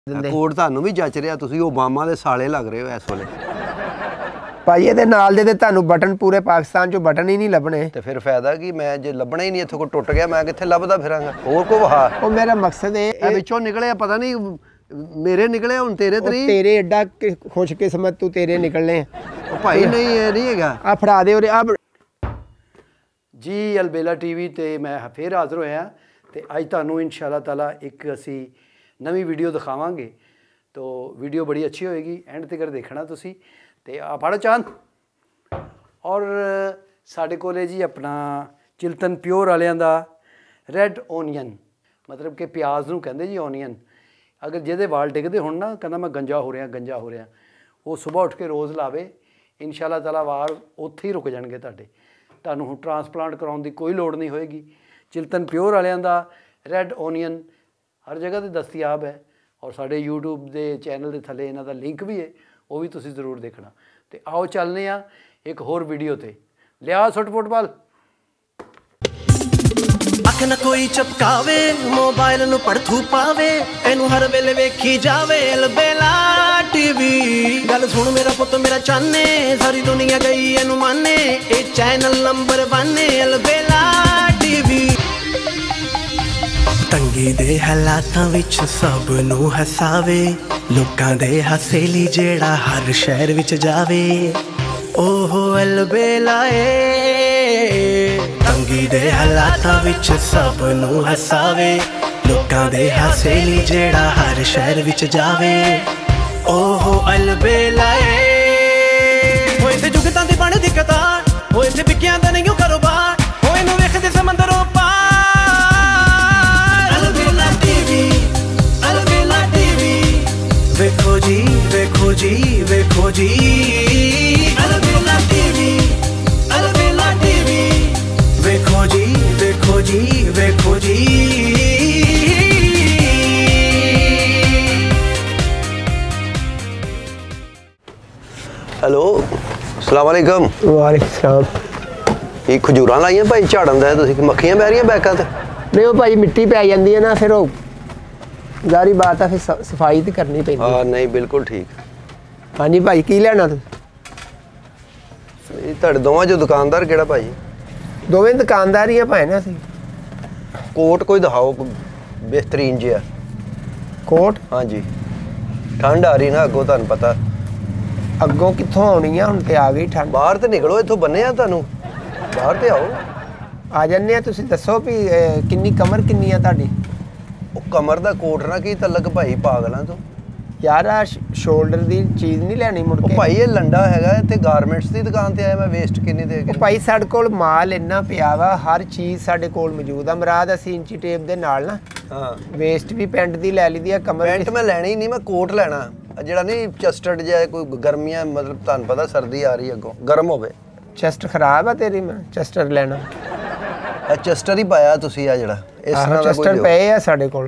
ਕੋਟ ਤੁਹਾਨੂੰ ਵੀ ਜੱਚ ਰਿਹਾ, ਤੁਸੀਂ ਓਬਾਮਾ ਦੇ ਸਾਲੇ ਲੱਗ ਰਹੇ ਹੋ ਇਸ ਵੇਲੇ ਭਾਈ। ਇਹਦੇ ਨਾਲ ਦੇ ਤੁਹਾਨੂੰ ਬਟਨ ਪੂਰੇ ਪਾਕਿਸਤਾਨ 'ਚੋਂ ਬਟਨ ਹੀ ਨਹੀਂ ਲੱਭਣੇ ਤੇ ਫਿਰ ਫਾਇਦਾ ਕੀ? ਮੈਂ ਜੇ ਲੱਭਣਾ ਹੀ ਨਹੀਂ, ਇੱਥੋਂ ਕੋ ਟੁੱਟ ਗਿਆ ਮੈਂ ਕਿੱਥੇ ਲੱਭਦਾ ਫਿਰਾਂਗਾ? ਹੋਰ ਕੋ ਵਹਾ ਉਹ ਮੇਰਾ ਮਕਸਦ ਇਹ ਵਿੱਚੋਂ ਨਿਕਲਿਆ ਪਤਾ ਨਹੀਂ ਮੇਰੇ ਨਿਕਲੇ ਹੁਣ ਤੇਰੇ ਤੇ ਨਹੀਂ। ਤੇਰੇ ਐਡਾ ਖੁਸ਼ਕਿਸਮਤ ਤੂੰ, ਤੇਰੇ ਨਿਕਲਨੇ ਭਾਈ। ਨਹੀਂ ਇਹ ਨਹੀਂ ਹੈਗਾ। ਆ ਫੜਾ ਦੇ ਉਰੇ ਆ ਜੀ। ਅਲਬੇਲਾ ਟੀਵੀ ਤੇ ਮੈਂ ਫਿਰ ਹਾਜ਼ਰ ਹੋਇਆ ਤੇ ਅੱਜ ਤੁਹਾਨੂੰ ਇਨਸ਼ਾਅੱਲਾ ਤਾਲਾ ਇੱਕ ਅਸੀਂ ਨਵੀਂ ਵੀਡੀਓ ਦਿਖਾਵਾਂਗੇ। ਤੋ ਵੀਡੀਓ ਬੜੀ ਅੱਛੀ ਹੋਏਗੀ, ਐਂਡ ਤੱਕ ਦੇਖਣਾ ਤੁਸੀਂ। ਤੇ ਆ ਫੜੋ ਚਾਂਦ। ਔਰ ਸਾਡੇ ਕੋਲੇ ਜੀ ਆਪਣਾ ਚਿਲਤਨ ਪਿਓਰ ਵਾਲਿਆਂ ਦਾ ਰੈੱਡ ਓਨੀਅਨ, ਮਤਲਬ ਕਿ ਪਿਆਜ਼ ਨੂੰ ਕਹਿੰਦੇ ਜੀ ਓਨੀਅਨ। ਅਗਰ ਜਿਹਦੇ ਵਾਲ ਡਿੱਗਦੇ ਹੋਣ ਨਾ, ਕਹਿੰਦਾ ਮੈਂ ਗੰਜਾ ਹੋ ਰਿਹਾ ਗੰਜਾ ਹੋ ਰਿਹਾ, ਉਹ ਸਵੇਰ ਉੱਠ ਕੇ ਰੋਜ਼ ਲਾਵੇ, ਇਨਸ਼ਾਅੱਲਾ ਤਾਲਾ ਵਾਲ ਉੱਥੇ ਹੀ ਰੁਕ ਜਾਣਗੇ ਤੁਹਾਡੇ। ਤੁਹਾਨੂੰ ਹੁਣ ਟਰਾਂਸਪਲਾਂਟ ਕਰਾਉਣ ਦੀ ਕੋਈ ਲੋੜ ਨਹੀਂ ਹੋਏਗੀ। ਚਿਲਤਨ ਪਿਓਰ ਵਾਲਿਆਂ ਦਾ ਰੈੱਡ ਓਨੀਅਨ ਹਰ ਜਗ੍ਹਾ 'ਤੇ ਦਸਤਿਆਬ ਹੈ। ਔਰ ਸਾਡੇ YouTube ਦੇ ਚੈਨਲ ਦੇ ਥੱਲੇ ਇਹਨਾਂ ਦਾ ਲਿੰਕ ਵੀ ਹੈ, ਉਹ ਵੀ ਤੁਸੀਂ ਜ਼ਰੂਰ ਦੇਖਣਾ। ਤੇ ਆਓ ਚੱਲਦੇ ਹਾਂ ਇੱਕ ਹੋਰ ਵੀਡੀਓ ਤੇ। ਲਿਆ ਸੁੱਟ ਫੁੱਟਬਾਲ। ਅੱਖ ਨਾ ਕੋਈ ਚਪਕਾਵੇ, ਮੋਬਾਈਲ ਨੂੰ ਪੜਥੂ ਪਾਵੇ, ਇਹਨੂੰ ਹਰ ਵੇਲੇ ਵੇਖੀ ਜਾਵੇ ਅਲਬੇਲਾ ਟੀਵੀ। ਗੱਲ ਸੁਣ ਮੇਰਾ ਪੁੱਤ ਮੇਰਾ ਚਾਨੇ, ਸਾਰੀ ਦੁਨੀਆ ਗਈ ਇਹਨੂੰ ਮਾਨੇ, ਇਹ ਚੈਨਲ ਨੰਬਰ 1 ਅਲਬੇਲਾ ਟੀਵੀ। ਤੰਗੀ ਦੇ ਹਾਲਾਤਾਂ ਵਿੱਚ ਸਭ ਨੂੰ ਹਸਾਵੇ, ਲੋਕਾਂ ਦੇ ਹਾਸੇ ਲਈ ਜਿਹੜਾ ਹਰ ਸ਼ਹਿਰ ਵਿੱਚ ਜਾਵੇ, ਉਹ ਅਲਬੇਲਾ ਏ। ਤੰਗੀ ਦੇ ਹਾਲਾਤਾਂ ਵਿੱਚ ਸਭ ਨੂੰ ਹਸਾਵੇ, ਲੋਕਾਂ ਦੇ ਹਾਸੇ ਲਈ ਜਿਹੜਾ ਹਰ ਸ਼ਹਿਰ ਵਿੱਚ ਜਾਵੇ, ਉਹ ਅਲਬੇਲਾ ਏ। ਹੋਏ ਤੇ ਜੁਗਤਾਂ ਦੀ ਬਣ ਦਿੱਕਤਾਂ, ਹੋਏ ਤੇ ਵਿਕਿਆਂ ਦਾ ਨਹੀਂ ਕਾਰੋਬਾਰ, ਹੋਏ ਨੂੰ ਵੇਖਦੇ ਸਮੁੰਦਰੋਂ ਪਾਰ। ਅਲਬੇਲਾ ਟੀਵੀ, ਅਲਬੇਲਾ ਟੀਵੀ, ਵੇਖੋ ਜੀ ਵੇਖੋ ਜੀ ਵੇਖੋ ਜੀ। ਅਲਬੇਲਾ ਟੀਵੀ, ਅਲਬੇਲਾ ਟੀਵੀ, ਵੇਖੋ ਜੀ ਵੇਖੋ ਜੀ ਵੇਖੋ ਜੀ। ਹੈਲੋ, ਅਸਲਾਮ ਵਾਲੇਕਮ। ਵਾਲੇਕੁਮ ਸਲਾਮ। ਇਹ ਖਜੂਰਾਂ ਲਾਈਆਂ ਭਾਈ, ਝਾੜਨ ਦਾ ਤੁਸੀਂ? ਮੱਖੀਆਂ ਬਹਿ ਰਹੀਆਂ ਬੈਕਾਂ ਤੇ? ਨਹੀਂ ਉਹ ਭਾਈ ਮਿੱਟੀ ਪੈ ਜਾਂਦੀ ਹੈ ਨਾ, ਫਿਰ ਉਹ ਜ਼ਾਰੀ ਬਾਤ ਆ, ਫਿਰ ਸਫਾਈ ਤੇ ਕਰਨੀ ਪੈਂਦੀ। ਹਾਂ ਨਹੀਂ ਬਿਲਕੁਲ ਠੀਕ। ਹਾਂਜੀ ਭਾਈ ਕੀ ਲੈਣਾ ਤੁਸੀਂ? ਇਹ ਤੁਹਾਡੇ ਦੋਵਾਂ 'ਚੋਂ ਦੁਕਾਨਦਾਰ ਕਿਹੜਾ ਭਾਈ? ਦੋਵੇਂ ਦੁਕਾਨਦਾਰ ਹੀ ਆ ਭਾਈ ਨਾ ਅਸੀਂ। ਕੋਟ ਕੋਈ ਦਿਖਾਓ ਬਿਹਤਰੀਨ ਜਿਹਾ। ਕੋਟ? ਹਾਂਜੀ, ਠੰਡ ਆ ਰਹੀ ਨਾ ਅੱਗੋਂ, ਤੁਹਾਨੂੰ ਪਤਾ। ਅੱਗੋਂ ਕਿੱਥੋਂ ਆਉਣੀ ਆ, ਹੁਣ ਤੇ ਆ ਗਈ ਠੰਡ। ਬਾਹਰ ਤੇ ਨਿਕਲੋ, ਇੱਥੋਂ ਬੰਨੇ ਆ ਤੁਹਾਨੂੰ, ਬਾਹਰ ਤੇ ਆਓ। ਆ ਜੰਨੇ ਆ। ਤੁਸੀਂ ਦੱਸੋ ਵੀ ਕਿੰਨੀ ਕਮਰ ਕਿੰਨੀ ਆ ਤੁਹਾਡੀ? ਉਹ ਕਮਰ ਦਾ ਕੋਟ ਨਾ ਕੀ ਤਲਕ ਭਾਈ, ਪਾਗਲਾਂ ਤੋਂ ਯਾਰ ਆ ਸ਼ੋਲਡਰ ਦੀ ਚੀਜ਼ ਨਹੀਂ ਲੈਣੀ ਮੁੜ ਉਹ ਕੇ। ਭਾਈ ਇਹ ਲੰਡਾ ਹੈਗਾ, ਇੱਥੇ ਗਾਰਮੈਂਟਸ ਦੀ ਦੁਕਾਨ ਤੇ ਆਇਆ ਮੈਂ, ਵੇਸਟ ਕਿੰਨੀ ਦੇ ਕੇ। ਭਾਈ ਸਾਡੇ ਕੋਲ ਮਾਲ ਇੰਨਾ ਪਿਆ ਵਾ, ਹਰ ਚੀਜ਼ ਸਾਡੇ ਕੋਲ ਮੌਜੂਦ ਆ। ਮੁਰਾਦ ਅਸੀਂ ਇੰਚੀ ਟੇਪ ਦੇ ਨਾਲ ਨਾ ਹਾਂ ਵੇਸਟ ਵੀ ਪੈਂਟ ਦੀ ਲੈ ਲਈਦੀ ਆ, ਕਮਰ ਪੈਂਟ ਮੈਂ ਲੈਣੀ ਨਹੀਂ, ਮੈਂ ਕੋਟ ਲੈਣਾ ਜਿਹੜਾ ਨਹੀਂ ਚਸਟਰਡ ਜਿਹਾ, ਕੋਈ ਗਰਮੀਆਂ ਮਤਲਬ ਤੁਹਾਨੂੰ ਪਤਾ ਸਰਦੀ ਆ ਰਹੀ ਅੱਗੋਂ, ਗਰਮ ਹੋਵੇ। ਚੈਸਟ ਖਰਾਬ ਆ ਤੇਰੀ, ਮੈਂ ਚੈਸਟਰ ਲੈਣਾ। ਇਹ ਚਸਟਰ ਹੀ ਪਾਇਆ ਤੁਸੀਂ ਆ ਜਿਹੜਾ, ਇਸ ਤਰ੍ਹਾਂ ਦਾ ਚੈਸਟਰ ਕੋਈ ਪਏ ਆ ਸਾਡੇ ਕੋਲ।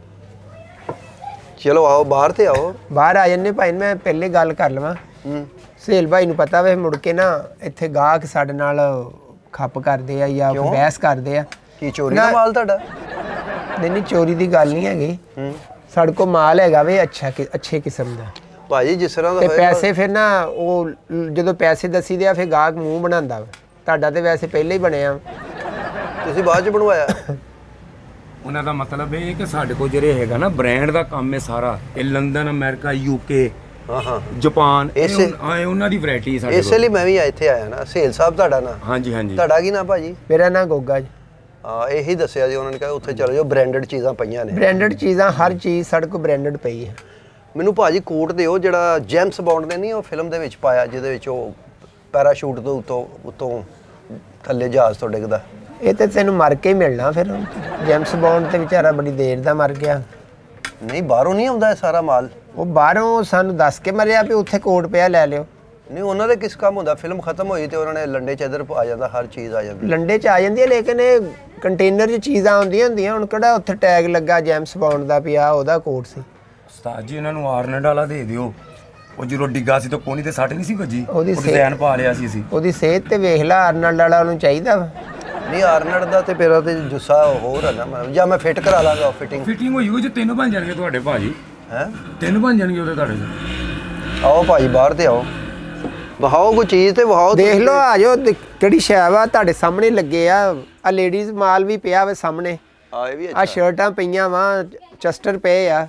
ਚਲੋ ਆਓ ਬਾਹਰ ਤੇ ਆਓ। ਬਾਹਰ ਆ ਜੰਨੇ ਭਾਈ, ਮੈਂ ਪਹਿਲੇ ਗੱਲ ਕਰ ਲਵਾਂ। ਸਹੇਲ ਭਾਈ ਨੂੰ ਪਤਾ ਵੇ ਮੁੜ ਕੇ ਨਾ ਇੱਥੇ ਗਾਹਕ ਸਾਡੇ ਨਾਲ ਖੱਪ ਕਰਦੇ ਆ ਜਾਂ ਬਹਿਸ ਕਰਦੇ ਆ। ਕੀ ਚੋਰੀ ਦਾ ਮਾਲ ਤੁਹਾਡਾ? ਨਹੀਂ ਚੋਰੀ ਦੀ ਗੱਲ ਨਹੀਂ ਹੈਗੀ, ਸਾਡੇ ਕੋਲ ਮਾਲ ਹੈਗਾ ਵੇ ਅੱਛੇ ਕਿਸਮ ਦਾ ਭਾਜੀ। ਜਿਸ ਤਰ੍ਹਾਂ ਦਾ ਤੇ ਪੈਸੇ ਫਿਰ ਨਾ ਉਹ ਜਦੋਂ ਪੈਸੇ ਦੱਸੀ ਦੇ ਆ ਫਿਰ ਗਾਹਕ ਮੂੰਹ ਬਣਾਉਂਦਾ ਵਾ। ਤੁਹਾਡਾ ਤੇ ਵੈਸੇ ਪਹਿਲੇ ਹੀ ਬਣਿਆ, ਤੁਸੀਂ ਬਾਅਦ ਚ ਬਣਵਾਇਆ। ਉਹਨਾਂ ਦਾ ਮਤਲਬ ਇਹ ਕਿ ਸਾਡੇ ਕੋਲ ਜਿਹੜੇ ਹੈਗਾ ਨਾ ਬ੍ਰਾਂਡ ਦਾ ਕੰਮ ਹੈ ਸਾਰਾ, ਇਹ ਲੰਡਨ, ਅਮਰੀਕਾ, UK, ਹਾਂ ਜਾਪਾਨ, ਉਹਨਾਂ ਦੀ ਵੈਰਾਈਟੀ ਸਾਡੇ ਕੋਲ। ਇਸੇ ਲਈ ਮੈਂ ਵੀ ਇੱਥੇ ਆਇਆ ਨਾ। ਸਹੇਲ ਸਾਹਿਬ ਤੁਹਾਡਾ ਨਾਂ? ਹਾਂਜੀ ਹਾਂਜੀ। ਤੁਹਾਡਾ ਕੀ ਨਾਂ ਭਾਜੀ? ਮੇਰਾ ਨਾਂ ਗੋਗਾ ਜੀ। ਹਾਂ ਇਹੀ ਦੱਸਿਆ ਜੀ ਉਹਨਾਂ ਨੇ, ਕਿਹਾ ਉੱਥੇ ਚਲੋ ਜਾਓ, ਬ੍ਰਾਂਡਡ ਚੀਜ਼ਾਂ ਪਈਆਂ ਨੇ। ਬ੍ਰਾਂਡਡ ਚੀਜ਼ਾਂ, ਹਰ ਚੀਜ਼ ਸਾਡੇ ਕੋਲ ਬ੍ਰਾਂਡਡ ਪਈ ਹੈ। ਮੈਨੂੰ ਭਾਜੀ ਕੋਟ ਦਿਓ ਜਿਹੜਾ ਜੇਮਸ ਬੌਂਡ ਨੇ ਨਹੀਂ ਉਹ ਫਿਲਮ ਦੇ ਵਿੱਚ ਪਾਇਆ, ਜਿਹਦੇ ਵਿੱਚ ਉਹ ਪੈਰਾਸ਼ੂਟ ਤੋਂ ਉੱਤੋਂ ਥੱਲੇ ਜਹਾਜ਼ ਤੋਂ ਡਿੱਗਦਾ। ਇਹ ਤੇ ਤੈਨੂੰ ਮਰ ਕੇ ਹੀ ਮਿਲਣਾ ਫਿਰ। ਜੇਮਸ ਬੌਂਡ ਤੇ ਵਿਚਾਰਾ ਬੜੀ ਦੇਰ ਦਾ ਮਰ ਗਿਆ। ਨਹੀਂ ਬਾਹਰੋਂ ਨਹੀਂ ਆਉਂਦਾ ਇਹ ਸਾਰਾ ਮਾਲ? ਉਹ ਬਾਹਰੋਂ ਸਾਨੂੰ ਦੱਸ ਕੇ ਮਰਿਆ ਵੀ ਉੱਥੇ ਕੋਟ ਪਿਆ, ਲੈ ਲਿਓ। ਨਹੀਂ ਉਹਨਾਂ ਦੇ ਕਿਸ ਕੰਮ ਹੁੰਦਾ? ਫਿਲਮ ਖਤਮ ਹੋਈ ਤੇ ਉਹਨਾਂ ਨੇ ਲੰਡੇ ਚ ਇੱਧਰ ਆ ਜਾਂਦਾ, ਹਰ ਚੀਜ਼ ਆ ਜਾਂਦੀ। ਲੰਡੇ ਚ ਆ ਜਾਂਦੀ ਹੈ, ਲੇਕਿਨ ਇਹ ਕੰਟੇਨਰ 'ਚ ਚੀਜ਼ਾਂ ਆਉਂਦੀਆਂ ਹੁੰਦੀਆਂ। ਹੁਣ ਕਿਹੜਾ ਉੱਥੇ ਟੈਗ ਲੱਗਾ ਜੇਮਸ ਬੌਂਡ ਦਾ ਪਿਆ, ਉਹਦਾ ਕੋਟ ਸੀ। ਉਸਤਾਦ ਜੀ ਇਹਨਾਂ ਨੂੰ ਆਰਨਲਡ ਵਾਲਾ ਦੇ ਦਿਓ, ਉਹ ਜਦੋਂ ਡਿੱਗਾ ਸੀ ਤਾਂ ਕੋਣੀ ਤੇ ਸੱਟ ਨਹੀਂ ਸੀ ਵੱਜੀ, ਉਹਦੀ ਡਿਜ਼ਾਈਨ ਪਾ ਲਿਆ ਸੀ ਅਸੀਂ। ਉਹਦੀ ਸਿਹਤ ਤੇ ਵੇਖ ਲਾ, ਆਰਨਲਡ ਵਾਲਾ ਉਹਨੂੰ ਚਾਹੀਦਾ ਵਾ। ਨਹੀਂ ਆਰਨਲਡ ਦਾ ਤੇ ਮੇਰਾ ਤੇ ਜੁੱਸਾ ਹੋਰ ਹੈ ਨਾ, ਜਾਂ ਮੈਂ ਫਿੱਟ ਕਰਾ ਲਾਂਗਾ। ਫਿਟਿੰਗ ਹੋਈ ਉਹ ਜੇ 3 ਬਣ ਜਾਣਗੇ ਤੁਹਾਡੇ ਭਾਜੀ। ਹੈ 3 ਬਣ ਜਾਣਗੇ ਉਹਦੇ ਤੁਹਾਡੇ ਚ। ਆਓ ਭਾਜੀ ਬਾਹਰ ਤੇ ਆਓ, ਵਿਖਾਓ ਕੋਈ ਚੀਜ਼ ਤੇ ਵਿਖਾਓ। ਦੇਖ ਲਓ, ਆ ਜਾਓ, ਕਿਹੜੀ ਸ਼ੈ ਵਾ ਤੁਹਾਡੇ ਸਾਹਮਣੇ ਲੱਗੇ ਆ ਲੇਡੀਜ਼ ਮਾਲ ਵੀ ਪਿਆ ਵਾ ਸਾਹਮਣੇ। ਆ ਇਹ ਵੀ ਆ ਸ਼ਰਟਾਂ ਪਈਆਂ ਵਾ, ਚਸਟਰ ਪਏ ਆ।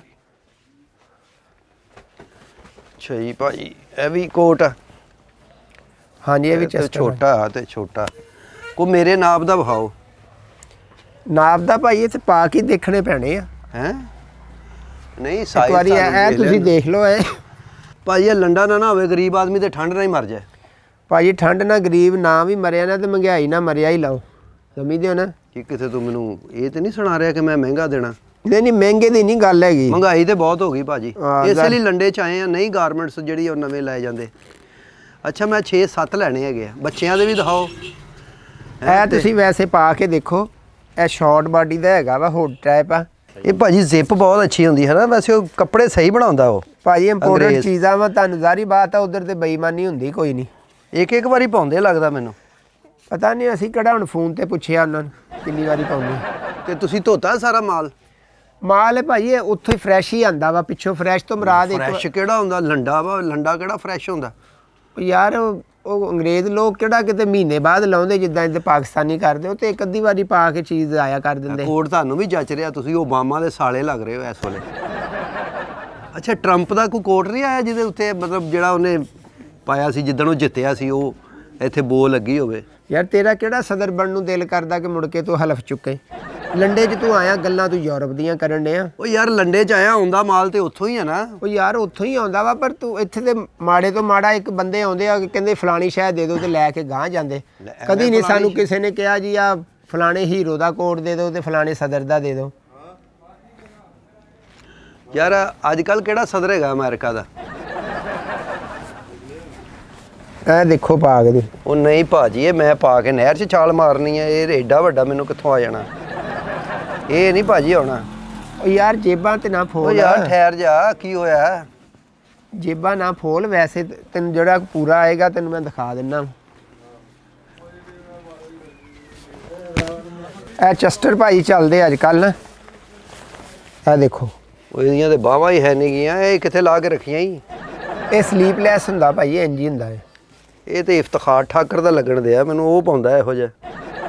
ਅੱਛਾ ਜੀ ਭਾਜੀ, ਇਹ ਵੀ ਕੋਟ ਆ। ਹਾਂਜੀ ਇਹ ਵੀ ਤੇ ਚਸਟਰ ਛੋਟਾ ਆ ਤੇ ਛੋਟਾ, ਕੋ ਮੇਰੇ ਨਾਪ ਦਾ ਵਿਖਾਓ। ਨਾਪ ਦਾ ਭਾਈ ਇੱਥੇ ਪਾ ਕੇ ਦੇਖਣੇ ਪੈਣੇ ਆ। ਹੈ ਨਹੀਂ ਇੱਕ ਸਾਈਜ਼ ਵਾਰੀ ਇਹ ਤੁਸੀਂ ਦੇਖ ਲਓ। ਇਹ ਭਾਜੀ ਇਹ ਲੰਡਾ ਨਾ ਹੋਵੇ, ਗਰੀਬ ਆਦਮੀ ਤੇ ਠੰਡ ਨਾਲ ਹੀ ਮਰ ਜਾਏ। ਭਾਜੀ ਠੰਡ ਨਾ ਗਰੀਬ ਨਾ ਵੀ ਮਰਿਆ ਨਾ ਤੇ ਮਹਿੰਗਾਈ ਨਾ ਮਰਿਆ ਹੀ ਲਾਓ, ਸਮਝਦੇ ਹੋ ਨਾ। ਕਿ ਕਿਤੇ ਤੂੰ ਮੈਨੂੰ ਇਹ ਤੇ ਨਹੀਂ ਸੁਣਾ ਰਿਹਾ ਕਿ ਮੈਂ ਮਹਿੰਗਾ ਦੇਣਾ। ਨਹੀਂ ਮਹਿੰਗੇ ਦੀ ਨਹੀਂ ਗੱਲ ਹੈਗੀ, ਮਹਿੰਗਾਈ ਤੇ ਬਹੁਤ ਹੋ ਗਈ ਭਾਜੀ, ਹਾਂ, ਇਸੇ ਲਈ ਲੰਡੇ ਚ ਆਏ ਆ। ਨਹੀਂ ਗਾਰਮੈਂਟਸ ਜਿਹੜੀ ਉਹ ਨਵੇਂ ਲੈ ਜਾਂਦੇ। ਅੱਛਾ ਮੈਂ 6-7 ਲੈਣੇ ਹੈਗੇ ਆ, ਬੱਚਿਆਂ ਦੇ ਵੀ ਦਿਖਾਓ। ਇਹ ਤੁਸੀਂ ਵੈਸੇ ਪਾ ਕੇ ਦੇਖੋ। ਇਹ ਸ਼ਾਰਟ ਬਾਡੀ ਦਾ ਹੈਗਾ ਵਾ, ਹੁੱਡ ਟਾਈਪ ਆ। ਇਹ ਭਾਜੀ ਜ਼ਿਪ ਬਹੁਤ ਅੱਛੀ ਹੁੰਦੀ ਹੈ ਨਾ, ਵੈਸੇ ਉਹ ਕੱਪੜੇ ਸਹੀ ਬਣਾਉਂਦਾ ਉਹ ਭਾਜੀ ਇੰਪੋਰਟੈਂਟ ਅੰਗਰੇਜ਼। ਚੀਜ਼ਾਂ ਵਾ, ਤੁਹਾਨੂੰ ਜ਼ਾਰੀ ਬਾਤ ਆ ਉਧਰ ਤੇ ਬੇਈਮਾਨੀ ਹੁੰਦੀ ਕੋਈ ਨਹੀਂ। ਇੱਕ ਵਾਰੀ ਪਾਉਂਦੇ ਲੱਗਦਾ ਮੈਨੂੰ। ਪਤਾ ਨਹੀਂ, ਅਸੀਂ ਕਿਹੜਾ ਹੁਣ ਫੋਨ ਤੇ ਪੁੱਛਿਆ ਉਹਨਾਂ ਨੂੰ ਕਿੰਨੀ ਵਾਰੀ ਪਾਉਂਦੇ। ਤੇ ਤੁਸੀਂ ਧੋਤਾ ਸਾਰਾ ਮਾਲ? ਮਾਲ ਹੈ ਭਾਜੀ ਇਹ ਉੱਥੋਂ ਹੀ ਫਰੈਸ਼ ਹੀ ਆਂਦਾ ਵਾ, ਪਿੱਛੋਂ ਫਰੈਸ਼ ਤੋਂ ਮਰਾਦ ਫਰੈਸ਼ ਕਿਹੜਾ ਹੁੰਦਾ? ਲੰਡਾ ਵਾ, ਲੰਡਾ ਕਿਹੜਾ ਫਰੈਸ਼ ਹੁੰਦਾ ਯਾਰ। ਉਹ ਅੰਗਰੇਜ਼ ਲੋਕ ਕਿਹੜਾ ਕਿਤੇ ਮਹੀਨੇ ਬਾਅਦ ਲਾਉਂਦੇ ਜਿੱਦਾਂ ਇੱਥੇ ਪਾਕਿਸਤਾਨੀ ਕਰਦੇ, ਉਹ ਤੇ ਇੱਕ ਅੱਧੀ ਵਾਰੀ ਪਾ ਕੇ ਚੀਜ਼ ਆਇਆ ਕਰ ਦਿੰਦੇ। ਕੋਟ ਤੁਹਾਨੂੰ ਵੀ ਜੱਚ ਰਿਹਾ, ਤੁਸੀਂ ਓਬਾਮਾ ਦੇ ਸਾਲੇ ਲੱਗ ਰਹੇ ਹੋ ਇਸ ਵੇਲੇ। ਅੱਛਾ ਟਰੰਪ ਦਾ ਕੋਈ ਕੋਟ ਨਹੀਂ ਆਇਆ ਜਿਹਦੇ ਉੱਤੇ ਮਤਲਬ ਜਿਹੜਾ ਉਹਨੇ ਪਾਇਆ ਸੀ ਜਿੱਦਣ ਉਹ ਜਿੱਤਿਆ ਸੀ, ਉਹ ਇੱਥੇ ਬੋ ਲੱਗੀ ਹੋਵੇ? ਯਾਰ ਤੇਰਾ ਕਿਹੜਾ ਸਦਰ ਬਣਨ ਨੂੰ ਦਿਲ ਕਰਦਾ ਕਿ ਮੁੜ ਕੇ ਤੂੰ ਹਲਫ ਚੁੱਕੇ? ਲੰਡੇ 'ਚ ਤੂੰ ਆਇਆ, ਗੱਲਾਂ ਤੂੰ ਯੂਰਪ ਦੀਆਂ ਕਰਨ ਡਿਆ। ਉਹ ਯਾਰ ਲੰਡੇ 'ਚ ਆਇਆ, ਆਉਂਦਾ ਮਾਲ ਤੇ ਉੱਥੋਂ ਹੀ ਆ ਨਾ। ਉਹ ਯਾਰ ਉੱਥੋਂ ਹੀ ਆਉਂਦਾ ਵਾ, ਪਰ ਤੂੰ ਇੱਥੇ ਤੇ ਮਾੜੇ ਤੋਂ ਮਾੜਾ ਇੱਕ ਬੰਦੇ ਆਉਂਦੇ ਆ ਕਹਿੰਦੇ ਫਲਾਣੀ ਸ਼ਹਿਰ ਦੇ ਦਿਓ ਤੇ ਲੈ ਕੇ ਗਾਂਹ ਜਾਂਦੇ। ਕਦੀ ਨਹੀਂ ਸਾਨੂੰ ਕਿਸੇ ਨੇ ਕਿਹਾ ਜੀ ਆ ਫਲਾਣੇ ਹੀਰੋ ਦਾ ਕੋਟ ਦੇ ਦਿਓ ਤੇ ਫਲਾਣੇ ਸਦਰ ਦਾ ਦੇ ਦਿਓ। ਯਾਰ ਅੱਜ ਕੱਲ ਕਿਹੜਾ ਸਦਰ ਹੈਗਾ ਅਮਰੀਕਾ ਦਾ? ਇਹ ਦੇਖੋ ਪਾ ਕੇ। ਉਹ ਨਹੀਂ ਭਾਜੀ, ਇਹ ਮੈਂ ਪਾ ਕੇ ਨਹਿਰ 'ਚ ਛਾਲ ਮਾਰਨੀ ਹੈ। ਇਹ ਏਡਾ ਵੱਡਾ ਮੈਨੂੰ ਕਿੱਥੋਂ ਆ ਜਾਣਾ? ਇਹ ਨਹੀਂ ਭਾਜੀ ਆਉਣਾ। ਉਹ ਯਾਰ ਜੇਬਾਂ ਤੇ ਨਾ ਉਹ ਫੋਲ। ਯਾਰ ਠਹਿਰ ਜਾ, ਕੀ ਹੋਇਆ? ਜੇਬਾਂ ਨਾ ਫੋਲ, ਵੈਸੇ ਤੈਨੂੰ ਜਿਹੜਾ ਪੂਰਾ ਆਏਗਾ ਤੈਨੂੰ ਮੈਂ ਦਿਖਾ ਦਿੰਦਾ। ਇਹ ਚਸਟਰ ਭਾਈ ਚੱਲਦੇ ਅੱਜ ਕੱਲ ਨਾ। ਇਹ ਦੇਖੋ, ਉਹ ਇਹਦੀਆਂ ਤੇ ਬਾਹਾਂ ਹੀ ਹੈ ਨਹੀਂ ਗੀਆਂ। ਇਹ ਕਿੱਥੇ ਲਾ ਕੇ ਰੱਖੀਆਂ ਹੀ? ਇਹ ਸਲੀਪਲੈਸ ਹੁੰਦਾ ਭਾਈ, ਇੰਜ ਹੀ ਹੁੰਦਾ ਹੈ। ਇਹ ਤੇ ਇਫਤਖਾਰ ਠਾਕਰ ਦਾ ਲੱਗਣ ਦਿਆ ਮੈਨੂੰ, ਉਹ ਪਾਉਂਦਾ ਇਹੋ ਜਿਹਾ।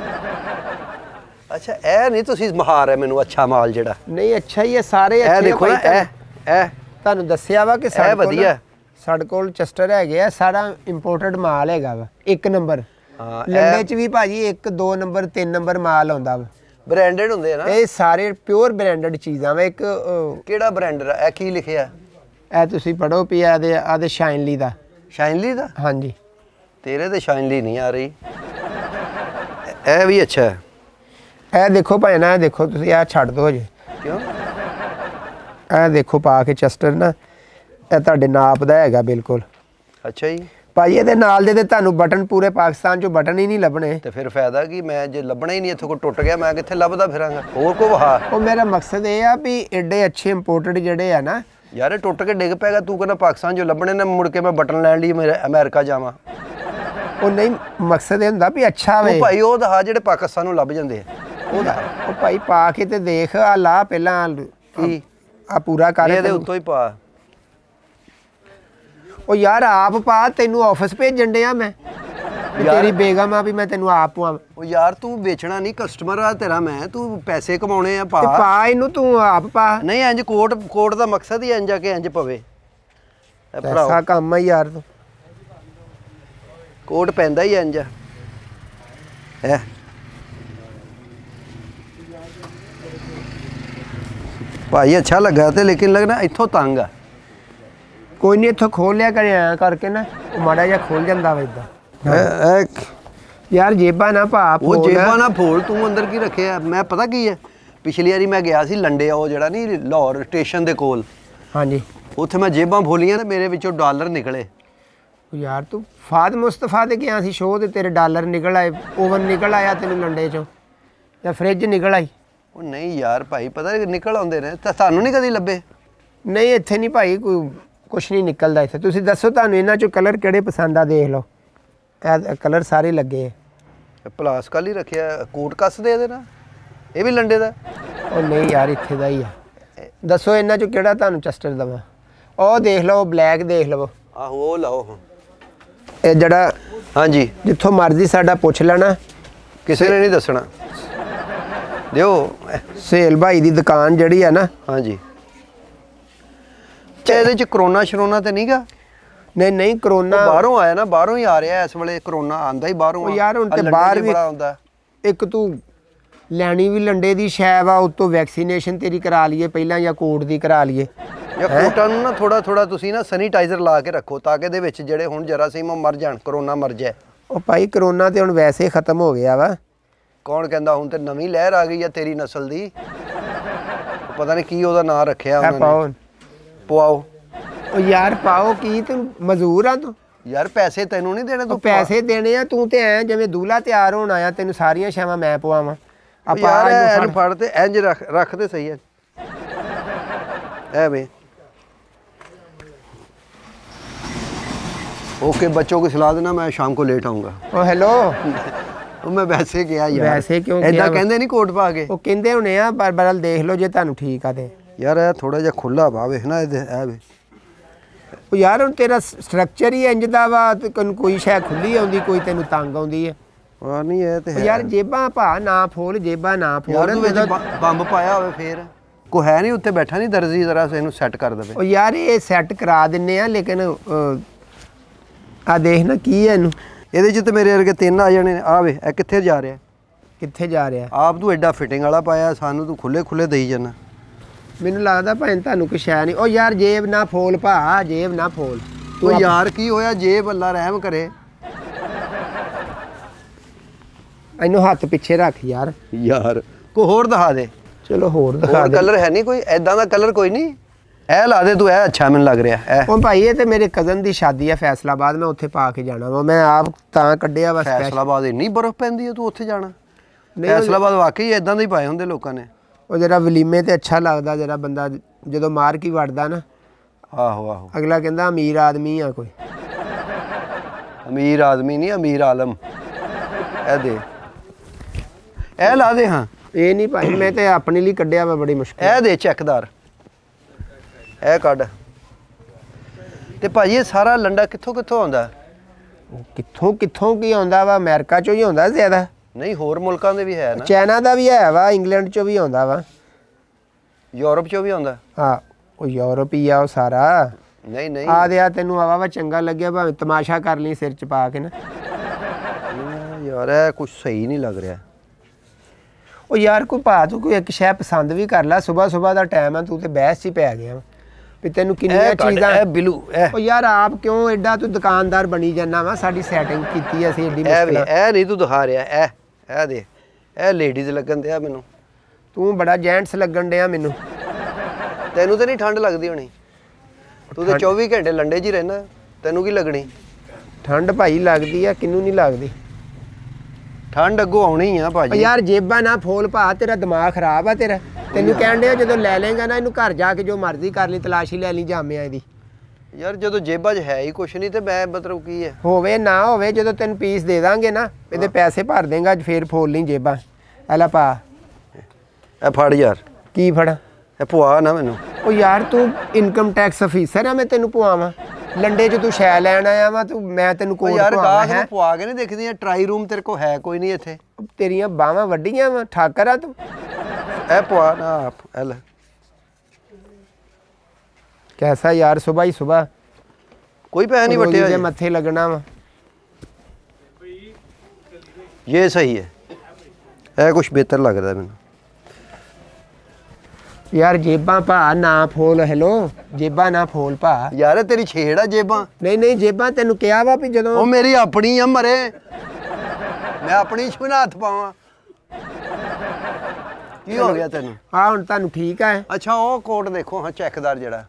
ਅੱਛਾ ਇਹ ਨਹੀਂ ਤੁਸੀਂ ਮਹਾਰ ਹੈ ਮੈਨੂੰ ਅੱਛਾ ਮਾਲ ਜਿਹੜਾ? ਨਹੀਂ ਅੱਛਾ ਹੀ ਹੈ, ਸਾਰੇ ਅੱਛੇ। ਇਹ ਦੇਖੋ ਨਾ, ਇਹ ਤੁਹਾਨੂੰ ਦੱਸਿਆ ਵਾ ਕਿ ਇਹ ਵਧੀਆ। ਸਾਡੇ ਕੋਲ ਚਸਟਰ ਹੈਗੇ ਆ, ਸਾਰਾ ਇੰਪੋਰਟਡ ਮਾਲ ਹੈਗਾ ਵਾ, 1 ਨੰਬਰ। ਹਾਂ ਲੰਡੇ 'ਚ ਵੀ ਭਾਜੀ 1 2 ਨੰਬਰ 3 ਨੰਬਰ ਮਾਲ ਆਉਂਦਾ ਵਾ। ਬ੍ਰਾਂਡਡ ਹੁੰਦੇ ਆ ਨਾ ਇਹ ਸਾਰੇ ਪਿਓਰ ਬ੍ਰਾਂਡਡ ਚੀਜ਼ਾਂ ਵਾ। ਇੱਕ ਕਿਹੜਾ ਬ੍ਰਾਂਡਡ ਹੈ? ਇਹ ਕੀ ਲਿਖਿਆ? ਇਹ ਤੁਸੀਂ ਪੜੋ ਵੀ ਆਦੇ ਸ਼ਾਈਨਲੀ ਦਾ। ਸ਼ਾਈਨਲੀ ਦਾ? ਹਾਂਜੀ। ਤੇਰੇ ਤੇ ਸ਼ਾਈਨਲੀ ਨਹੀਂ ਆ ਰਹੀ। ਇਹ ਵੀ ਅੱਛਾ ਹੈ। ਇਹ ਦੇਖੋ ਭਾਈ ਨਾ, ਇਹ ਦੇਖੋ ਤੁਸੀਂ, ਇਹ ਛੱਡ ਦਿਓ ਜੇ। ਕਿਉਂ? ਇਹ ਦੇਖੋ ਪਾ ਕੇ ਚਸਟਰ ਨਾ, ਇਹ ਤੁਹਾਡੇ ਨਾਪ ਦਾ ਹੈਗਾ ਬਿਲਕੁਲ। ਅੱਛਾ ਜੀ। ਭਾਈ ਇਹਦੇ ਨਾਲ ਦੇ ਤੇ ਤੁਹਾਨੂੰ ਬਟਨ ਪੂਰੇ ਪਾਕਿਸਤਾਨ 'ਚੋਂ ਬਟਨ ਹੀ ਨਹੀਂ ਲੱਭਣੇ। ਤੇ ਫਿਰ ਫਾਇਦਾ ਕੀ? ਮੈਂ ਜੇ ਲੱਭਣਾ ਹੀ ਨਹੀਂ, ਇੱਥੋਂ ਕੋਈ ਟੁੱਟ ਗਿਆ ਮੈਂ ਕਿੱਥੇ ਲੱਭਦਾ ਫਿਰਾਂਗਾ? ਹੋਰ ਕੋ ਵਹਾ। ਉਹ ਮੇਰਾ ਮਕਸਦ ਇਹ ਆ ਵੀ ਐਡੇ ਅੱਛੇ ਇੰਪੋਰਟਡ ਜਿਹੜੇ ਆ ਨਾ। ਯਾਰ ਇਹ ਟੁੱਟ ਕੇ ਡਿੱਗ ਪੈਗਾ, ਤੂੰ ਕਹਿੰਦਾ ਪਾਕਿਸਤਾਨ 'ਚੋਂ ਲੱਭਣੇ ਨੇ, ਮੁੜ ਕੇ ਮੈਂ ਬਟਨ ਲੈਣ ਲਈ ਮੇਰੇ ਅਮਰੀਕਾ ਜਾਵਾਂ? ਉਹ ਨਹੀਂ, ਮਕਸਦ ਇਹ ਹੁੰਦਾ ਵੀ ਅੱਛਾ ਵੇ। ਉਹ ਭਾਈ ਉਹ ਦਿਖਾ ਜਿਹੜੇ ਪਾਕਿਸਤਾਨ ਨੂੰ ਲੱਭ ਜਾਂਦੇ ਆ। ਉਹ ਭਾਈ ਪਾ ਕੇ ਤੇ ਦੇਖ, ਆ ਲਾ ਪਹਿਲਾਂ ਕੀ ਆ ਪੂਰਾ ਕਰ। ਇਹਦੇ ਉੱਤੋਂ ਹੀ ਪਾ। ਉਹ ਯਾਰ ਆਪ ਪਾ, ਤੈਨੂੰ ਆਫਿਸ ਭੇਜਣ ਡਿਆ ਮੈਂ। ਤੇਰੀ ਬੇਗਮ ਆ ਵੀ ਮੈਂ ਤੈਨੂੰ ਆਪ ਪਵਾਂ। ਉਹ ਯਾਰ ਤੂੰ ਵੇਚਣਾ ਨਹੀਂ, ਕਸਟਮਰ ਆ ਤੇਰਾ ਮੈਂ, ਤੂੰ ਪੈਸੇ ਕਮਾਉਣੇ ਆ। ਤੇ ਪਾ ਇਹਨੂੰ, ਤੂੰ ਆਪ ਪਾ। ਨਹੀਂ ਇੰਜ ਕੋਟ ਦਾ ਮਕਸਦ ਹੀ ਇੰਜ ਆ ਕਿ ਇੰਜ ਪਵੇ। ਐਸਾ ਕੰਮ ਆ ਯਾਰ ਤੂੰ। ਕੋਟ ਪੈਂਦਾ ਹੀ ਇੰਜ ਆ। ਭਾਈ ਅੱਛਾ ਲੱਗਾ ਤੇ ਲੇਕਿਨ ਲੱਗਣਾ ਇੱਥੋਂ ਤੰਗ ਆ। ਕੋਈ ਨਹੀਂ, ਇੱਥੋਂ ਖੋਲ ਲਿਆ ਕਰੇ ਐਂ ਕਰਕੇ ਨਾ, ਉਹ ਮਾੜਾ ਜਿਹਾ ਖੋਲ ਜਾਂਦਾ ਵਾ ਇਦਾਂ। ਯਾਰ ਜੇਬਾਂ ਨਾ ਭਾ। ਉਹ ਜੇਬਾਂ ਨਾ ਫੋਲ, ਤੂੰ ਅੰਦਰ ਕੀ ਰੱਖਿਆ? ਮੈਂ ਪਤਾ ਕੀ ਹੈ, ਪਿਛਲੀ ਵਾਰੀ ਮੈਂ ਗਿਆ ਸੀ ਲੰਡੇ, ਉਹ ਜਿਹੜਾ ਨਹੀਂ ਲਾਹੌਰ ਸਟੇਸ਼ਨ ਦੇ ਕੋਲ। ਹਾਂਜੀ। ਉੱਥੇ ਮੈਂ ਜੇਬਾਂ ਫੋਲੀਆਂ ਤੇ ਮੇਰੇ ਵਿੱਚੋਂ ਡਾਲਰ ਨਿਕਲੇ। ਯਾਰ ਤੂੰ ਫਾਦ ਮੁਸਤਫਾ ਦੇ ਗਿਆ ਸੀ ਸ਼ੋਅ ਤੇ, ਤੇਰੇ ਡਾਲਰ ਨਿਕਲ ਆਏ, ਓਵਨ ਨਿਕਲ ਆਇਆ ਤੈਨੂੰ ਲੰਡੇ 'ਚੋਂ, ਜਾਂ ਫ੍ਰਿਜ ਨਿਕਲ ਆਈ। ਉਹ ਨਹੀਂ ਯਾਰ ਭਾਈ, ਪਤਾ ਨਿਕਲ ਆਉਂਦੇ ਨੇ ਤਾਂ ਤੁਹਾਨੂੰ ਨਹੀਂ ਕਦੀ ਲੱਭੇ? ਨਹੀਂ ਇੱਥੇ ਨਹੀਂ ਭਾਈ, ਕੋਈ ਕੁਛ ਨਹੀਂ ਨਿਕਲਦਾ ਇੱਥੇ। ਤੁਸੀਂ ਦੱਸੋ ਤੁਹਾਨੂੰ ਇਹਨਾਂ 'ਚੋਂ ਕਲਰ ਕਿਹੜੇ ਪਸੰਦ ਆ, ਦੇਖ ਲਓ। ਇਹ ਕਲਰ ਸਾਰੇ ਲੱਗੇ। ਪਲਾਸ ਕੱਲ ਹੀ ਰੱਖਿਆ, ਕੋਟ ਕੱਸ ਦੇ ਇਹਦੇ ਨਾਲ। ਇਹ ਵੀ ਲੰਡੇ ਦਾ? ਉਹ ਨਹੀਂ ਯਾਰ, ਇੱਥੇ ਦਾ ਹੀ ਆ। ਦੱਸੋ ਇਹਨਾਂ ਚੋਂ ਕਿਹੜਾ ਤੁਹਾਨੂੰ ਚਸਟਰ ਦਵਾਂ? ਉਹ ਦੇਖ ਲਓ, ਬਲੈਕ ਦੇਖ ਲਵੋ। ਆਹੋ ਉਹ ਲਾਓ। ਇਹ ਜਿਹੜਾ ਹਾਂਜੀ ਜਿੱਥੋਂ ਮਰਜ਼ੀ ਸਾਡਾ ਪੁੱਛ ਲੈਣਾ, ਕਿਸੇ ਨੇ ਨਹੀਂ ਦੱਸਣਾ। ਦਿਓ ਸਹੇਲ ਭਾਈ ਦੀ ਦੁਕਾਨ ਜਿਹੜੀ ਆ ਨਾ। ਹਾਂਜੀ ਇਹਦੇ ਚ ਕਰੋਨਾ ਸ਼ਰੋਨਾ ਤੇ ਨਹੀਂਗਾ? ਨਹੀਂ ਨਹੀਂ, ਕਰੋਨਾ ਬਾਹਰੋਂ ਆਇਆ ਨਾ, ਬਾਹਰੋਂ ਹੀ ਆ ਰਿਹਾ ਇਸ ਵੇਲੇ। ਕਰੋਨਾ ਆਂਦਾ ਹੀ ਬਾਹਰੋਂ। ਉਹ ਯਾਰ ਹੁਣ ਤੇ ਬਾਹਰ ਵੀ ਆਉਂਦਾ। ਇੱਕ ਤੂੰ ਲੈਣੀ ਵੀ ਲੰਡੇ ਦੀ ਸ਼ੈ ਵਾ, ਉਤੋਂ ਵੈਕਸੀਨੇਸ਼ਨ ਤੇਰੀ ਕਰਾ ਲਈਏ ਪਹਿਲਾਂ ਜਾਂ ਕੋਟ ਦੀ ਕਰਾ ਲਈਏ। ਜਾਂ ਕੋਟਾਂ ਨੂੰ ਨਾ ਥੋੜਾ ਥੋੜਾ ਤੁਸੀਂ ਨਾ ਸੈਨੀਟਾਈਜ਼ਰ ਲਾ ਕੇ ਰੱਖੋ ਤਾਂ ਕਿ ਇਹਦੇ ਵਿੱਚ ਜਿਹੜੇ ਹੁਣ ਜਰਾਸੀਮ ਮਰ ਜਾਣ, ਕਰੋਨਾ ਮਰ ਜਾਏ। ਉਹ ਭਾਈ ਕਰੋਨਾ ਤੇ ਹੁਣ ਵੈਸੇ ਹੀ ਖਤਮ ਹੋ ਗਿਆ ਵਾ। ਕੌਣ ਕਹਿੰਦਾ? ਹੁਣ ਤੇ ਨਵੀਂ ਲਹਿਰ ਆ ਗਈ ਆ ਤੇਰੀ ਨਸਲ ਦੀ। ਪਤਾ ਨਹੀਂ ਕੀ ਉਹਦਾ ਨਾਂ ਰੱਖਿਆ ਉਹਨਾਂ ਨੇ। ਪਵਾਓ। ਉਹ ਯਾਰ ਪਾਓ ਕੀ, ਤੂੰ ਮਜ਼ਦੂਰ ਆ ਤੂੰ? ਯਾਰ ਪੈਸੇ ਤੈਨੂੰ ਨਹੀਂ ਦੇਣੇ, ਤੂੰ ਪੈਸੇ ਦੇਣੇ ਆ। ਤੂੰ ਤੇ ਐ ਜਿਵੇਂ ਦੂਲਾ ਤਿਆਰ ਹੋਣ ਆਇਆ, ਤੈਨੂੰ ਸਾਰੀਆਂ ਸ਼ਾਵਾਂ ਮੈਂ ਪਵਾਵਾਂ। ਯਾਰ ਇਹਨੂੰ ਫੜ ਤੇ ਇੰਜ ਰੱਖ ਤੇ ਸਹੀ ਹੈ। ਐ ਵੇ ओके बच्चों को खिला देना, मैं शाम को लेट आऊँगा। ओ हेलो मैं वैसे गया यार। वैसे क्यों ऐसा कहते नहीं कोट पा के? ਉਹ ਕਹਿੰਦੇ ਹੁਣੇ ਆ, ਪਰ ਬਰਲ ਦੇਖ ਲਓ ਜੇ ਤੁਹਾਨੂੰ ਠੀਕ ਆ ਤੇ। ਯਾਰ ਇਹ ਥੋੜਾ ਜਿਹਾ ਖੁੱਲਾ ਭਾਵੇ ਨਾ ਇਹ ਵੇ। ਉਹ ਯਾਰ ਹੁਣ ਤੇਰਾ ਸਟਰਕਚਰ ਹੀ ਇੰਜ ਦਾ ਵਾ, ਤੇ ਕੋਈ ਸ਼ੈ ਖੁੱਲੀ ਆਉਂਦੀ, ਕੋਈ ਤੈਨੂੰ ਤੰਗ ਆਉਂਦੀ ਹੈ। ਹਾਂ ਨਹੀਂ ਇਹ ਤੇ ਹੈ ਯਾਰ। ਜੇਬਾਂ ਭਾ ਨਾ ਫੋਲ, ਜੇਬਾਂ ਨਾ ਫੋਲ। ਯਾਰ ਤੂੰ ਵਿੱਚ ਬੰਬ ਪਾਇਆ ਹੋਵੇ ਫੇਰ ਕੋ ਹੈ ਨਹੀਂ ਉੱਤੇ ਬੈਠਾ ਨਹੀਂ ਦਰਜੀ, ਜ਼ਰਾ ਇਹਨੂੰ ਸੈੱਟ ਕਰ ਦੇਵੇ। ਉਹ ਯਾਰ ਇਹ ਸੈੱਟ ਕਰਾ ਦਿੰਨੇ ਆ, ਲੇਕਿਨ ਆ ਦੇਖ ਨਾ ਕੀ ਹੈ ਇਹਨੂੰ। ਇਹਦੇ 'ਚ ਤੇ ਮੇਰੇ ਵਰਗੇ 3 ਆ ਜਾਣੇ। ਆ ਵੇ ਇਹ ਕਿੱਥੇ ਜਾ ਰਿਹਾ? ਕਿੱਥੇ ਜਾ ਰਿਹਾ? ਆਪ ਤੂੰ ਐਡਾ ਫਿਟਿੰਗ ਵਾਲਾ ਪਾਇਆ, ਸਾਨੂੰ ਤੂੰ ਖੁੱਲੇ ਖੁੱਲੇ ਦੇਈ ਜਾਣਾ। ਮੈਨੂੰ ਲੱਗਦਾ ਭਾਵੇਂ ਤੁਹਾਨੂੰ ਕੁਛ ਹੈ ਨਹੀਂ। ਉਹ ਯਾਰ ਜੇਬ ਨਾ ਫੋਲ ਭਾ, ਜੇਬ ਨਾ ਫੋਲ। ਤੂੰ ਯਾਰ ਕੀ ਹੋਇਆ? ਜੇਬ ਅੱਲਾ ਰਹਿਮ ਕਰੇ। ਇਹਨੂੰ ਹੱਥ ਪਿੱਛੇ ਰੱਖ ਯਾਰ। ਯਾਰ ਕੋਈ ਹੋਰ ਦਿਖਾ ਦੇ। ਚਲੋ ਹੋਰ ਦਿਖਾ ਦੇ। ਕਲਰ ਹੈ ਨਹੀਂ ਕੋਈ ਐਦਾਂ ਦਾ? ਕਲਰ ਕੋਈ ਨਹੀਂ। ਇਹ ਲਾ ਦੇ ਤੂੰ, ਇਹ ਅੱਛਾ ਮੈਨੂੰ ਲੱਗ ਰਿਹਾ। ਉਹ ਭਾਈ ਇਹ ਤੇ ਮੇਰੇ ਕਜ਼ਨ ਦੀ ਸ਼ਾਦੀ ਹੈ ਫੈਸਲਾਬਾਦ, ਮੈਂ ਉੱਥੇ ਪਾ ਕੇ ਜਾਣਾ ਵਾ। ਮੈਂ ਆਪ ਤਾਂ ਕੱਢਿਆ ਵਾ। ਫੈਸਲਾਬਾਦ ਇੰਨੀ ਬਰਫ਼ ਪੈਂਦੀ ਹੈ, ਤੂੰ ਉੱਥੇ ਜਾਣਾ? ਫੈਸਲਾਬਾਦ ਵਾਕਈ ਇਦਾਂ ਦੇ ਹੀ ਪਾਏ ਹੁੰਦੇ ਲੋਕਾਂ ਨੇ। ਉਹ ਜਿਹੜਾ ਵਲੀਮੇ ਤੇ ਅੱਛਾ ਲੱਗਦਾ, ਜਿਹੜਾ ਬੰਦਾ ਜਦੋਂ ਮਾਰ ਕੀ ਵੜਦਾ ਨਾ। ਆਹੋ ਆਹੋ। ਅਗਲਾ ਕਹਿੰਦਾ ਅਮੀਰ ਆਦਮੀ ਆ ਕੋਈ। ਅਮੀਰ ਆਦਮੀ ਨਹੀਂ, ਅਮੀਰ ਆਲਮ। ਇਹ ਦੇ, ਇਹ ਲਾ ਦੇ। ਹਾਂ ਇਹ ਨਹੀਂ ਭਾਈ, ਮੈਂ ਤੇ ਆਪਣੇ ਲਈ ਕੱਢਿਆ ਵਾ ਬੜੀ ਮੁਸ਼ਕਿਲ। ਇਹ ਦੇ ਚੈੱਕਦਾਰ, ਇਹ ਕੱਢ। ਤੇ ਭਾਜੀ ਇਹ ਸਾਰਾ ਲੰਡਾ ਕਿੱਥੋਂ ਕਿੱਥੋਂ ਆਉਂਦਾ? ਕਿੱਥੋਂ ਕਿੱਥੋਂ ਕੀ ਆਉਂਦਾ ਵਾ? ਅਮਰੀਕਾ ਚੋਂ ਹੀ ਆਉਂਦਾ ਜ਼ਿਆਦਾ। ਨਹੀਂ ਹੋਰ ਮੁਲਕਾਂ ਦੇ ਵੀ ਹੈ ਨਾ? ਚਾਈਨਾ ਦਾ ਵੀ ਹੈ ਵਾ, ਇੰਗਲੈਂਡ ਚੋਂ ਵੀ ਆਉਂਦਾ ਵਾ, ਯੂਰਪ ਚੋਂ ਵੀ ਆਉਂਦਾ। ਹਾਂ ਉਹ ਯੂਰਪ ਹੀ ਆ ਉਹ ਸਾਰਾ। ਨਹੀਂ ਨਹੀਂ ਆ ਦੇ ਆ, ਤੈਨੂੰ ਆਵਾ ਵਾ ਚੰਗਾ ਲੱਗਿਆ ਭਾਵੇਂ ਤਮਾਸ਼ਾ ਕਰ ਲਈ ਸਿਰ ਚ ਪਾ ਕੇ ਨਾ। ਯਾਰ ਇਹ ਕੁਛ ਸਹੀ ਨਹੀਂ ਲੱਗ ਰਿਹਾ। ਉਹ ਯਾਰ ਕੋਈ ਭਾ ਤੂੰ ਕੋਈ ਇੱਕ ਸ਼ੈ ਪਸੰਦ ਵੀ ਕਰ ਲੈ। ਸੁਬਾਹ ਦਾ ਟਾਈਮ ਆ, ਤੂੰ ਤੇ ਬਹਿਸ 'ਚ ਹੀ ਪੈ ਗਿਆ ਵੀ ਤੈਨੂੰ ਕਿੰਨੀਆਂ ਚੀਜ਼ਾਂ। ਇਹ ਬਿਲੂ ਉਹ ਯਾਰ ਆਪ ਕਿਉਂ ਐਡਾ ਤੂੰ ਦੁਕਾਨਦਾਰ ਬਣੀ ਜਾਂਦਾ ਵਾ? ਸਾਡੀ ਸੈਟਿੰਗ ਕੀਤੀ ਅਸੀਂ ਐਡੀ ਮੁਸ਼ਕਿਲ। ਇਹ ਨਹੀਂ ਤੂੰ ਦਿਖਾ ਰਿਹਾ। ਇਹ ਦੇ, ਇਹ ਲੇਡੀਜ਼ ਲੱਗਣ ਦਿਆ ਮੈਨੂੰ। ਤੂੰ ਬੜਾ ਜੈਂਟਸ ਲੱਗਣ ਡਿਆ ਮੈਨੂੰ। ਤੈਨੂੰ ਤੇ ਨਹੀਂ ਠੰਡ ਲੱਗਦੀ ਹੋਣੀ? ਤੂੰ ਤੇ 24 ਘੰਟੇ ਲੰਡੇ 'ਚ ਹੀ ਰਹਿਣਾ, ਤੈਨੂੰ ਕੀ ਲੱਗਣੀ? ਠੰਡ ਭਾਈ ਲੱਗਦੀ ਆ, ਕਿਹਨੂੰ ਨਹੀਂ ਲੱਗਦੀ? ਠੰਡ ਅੱਗੋਂ ਆਉਣੀ ਆ ਭਾਜੀ। ਯਾਰ ਜੇਬਾਂ ਨਾ ਫੋਲ ਭਾ, ਤੇਰਾ ਦਿਮਾਗ ਖਰਾਬ ਆ ਤੇਰਾ। ਤੈਨੂੰ ਕਹਿਣ ਡਿਆ ਜਦੋਂ ਲੈ ਲੇਗਾ ਨਾ ਇਹਨੂੰ ਘਰ ਜਾ ਕੇ ਜੋ ਮਰਜ਼ੀ ਕਰ ਲਈ, ਤਲਾਸ਼ੀ ਲੈ ਲਈ ਜਾਮਿਆਂ ਇਹਦੀ। ਯਾਰ ਜਦੋਂ ਜੇਬਾਂ 'ਚ ਹੈ ਹੀ ਕੁਛ ਨਹੀਂ ਤੇ ਮੈਂ ਮਤਲਬ ਕੀ ਹੈ? ਹੋਵੇ ਨਾ ਹੋਵੇ, ਜਦੋਂ ਤੈਨੂੰ ਪੀਸ ਦੇ ਦਾਂਗੇ ਨਾ, ਇਹਦੇ ਪੈਸੇ ਭਰ ਦੇਂਗਾ, ਫੇਰ ਫੋਲ ਲਈ ਜੇਬਾਂ। ਐਲਾ ਭਾ ਇਹ ਫੜ ਯਾਰ। ਕੀ ਫੜਾ? ਇਹ ਪਵਾ ਨਾ ਮੈਨੂੰ। ਉਹ ਯਾਰ ਤੂੰ ਇਨਕਮ ਟੈਕਸ ਅਫੀਸਰ ਆ, ਮੈਂ ਤੈਨੂੰ ਪਵਾਵਾਂ? ਲੰਡੇ 'ਚ ਤੂੰ ਸ਼ੈ ਲੈਣ ਆਇਆ ਵਾ, ਤੂੰ ਮੈਂ ਤੈਨੂੰ ਕੋਲ ਯਾਰ ਗਾਹਕ ਨੂੰ ਪਵਾ ਕੇ ਨਹੀਂ ਦੇਖਦੀਆਂ? ਟਰਾਈ ਰੂਮ ਤੇਰੇ ਕੋਲ ਹੈ ਕੋਈ ਨਹੀਂ ਇੱਥੇ? ਤੇਰੀਆਂ ਬਾਹਾਂ ਵੱਡੀਆਂ ਵਾ, ਠਾਕਰ ਆ ਤੂੰ। ਇਹ ਪਵਾ ਨਾ ਆਪ। ਇਹ ਲੈ ਕੈਸਾ ਯਾਰ, ਸੁਬਹ ਹੀ ਸੁਬਹ ਕੋਈ ਪੈਸਾ ਨਹੀਂ ਵੱਟਿਆ ਜੇ ਮੱਥੇ ਲੱਗਣਾ ਵਾ। ਇਹ ਸਹੀ ਹੈ, ਇਹ ਕੁਛ ਬਿਹਤਰ ਲੱਗਦਾ ਮੈਨੂੰ। ਯਾਰ ਜੇਬਾਂ ਭਾ ਨਾ ਫੋਲ। ਹੈਲੋ ਜੇਬਾਂ ਨਾ ਫੋਲ ਭਾ। ਯਾਰ ਤੇਰੀ ਛੇੜ ਆ ਜੇਬਾਂ? ਨਹੀਂ ਜੇਬਾਂ ਤੈਨੂੰ ਕਿਹਾ ਵਾ ਵੀ ਜਦੋਂ ਉਹ ਮੇਰੀ ਆਪਣੀ ਆ ਮਰੇ, ਮੈਂ ਆਪਣੀ ਚ ਨਾ ਹੱਥ ਪਾਵਾਂ। ਕੀ ਹੋ ਗਿਆ ਤੈਨੂੰ? ਆ ਹੁਣ ਤੁਹਾਨੂੰ ਠੀਕ ਆ? ਅੱਛਾ ਉਹ ਕੋਟ ਦੇਖੋ ਹਾਂ, ਚੈੱਕਦਾਰ ਜਿਹੜਾ।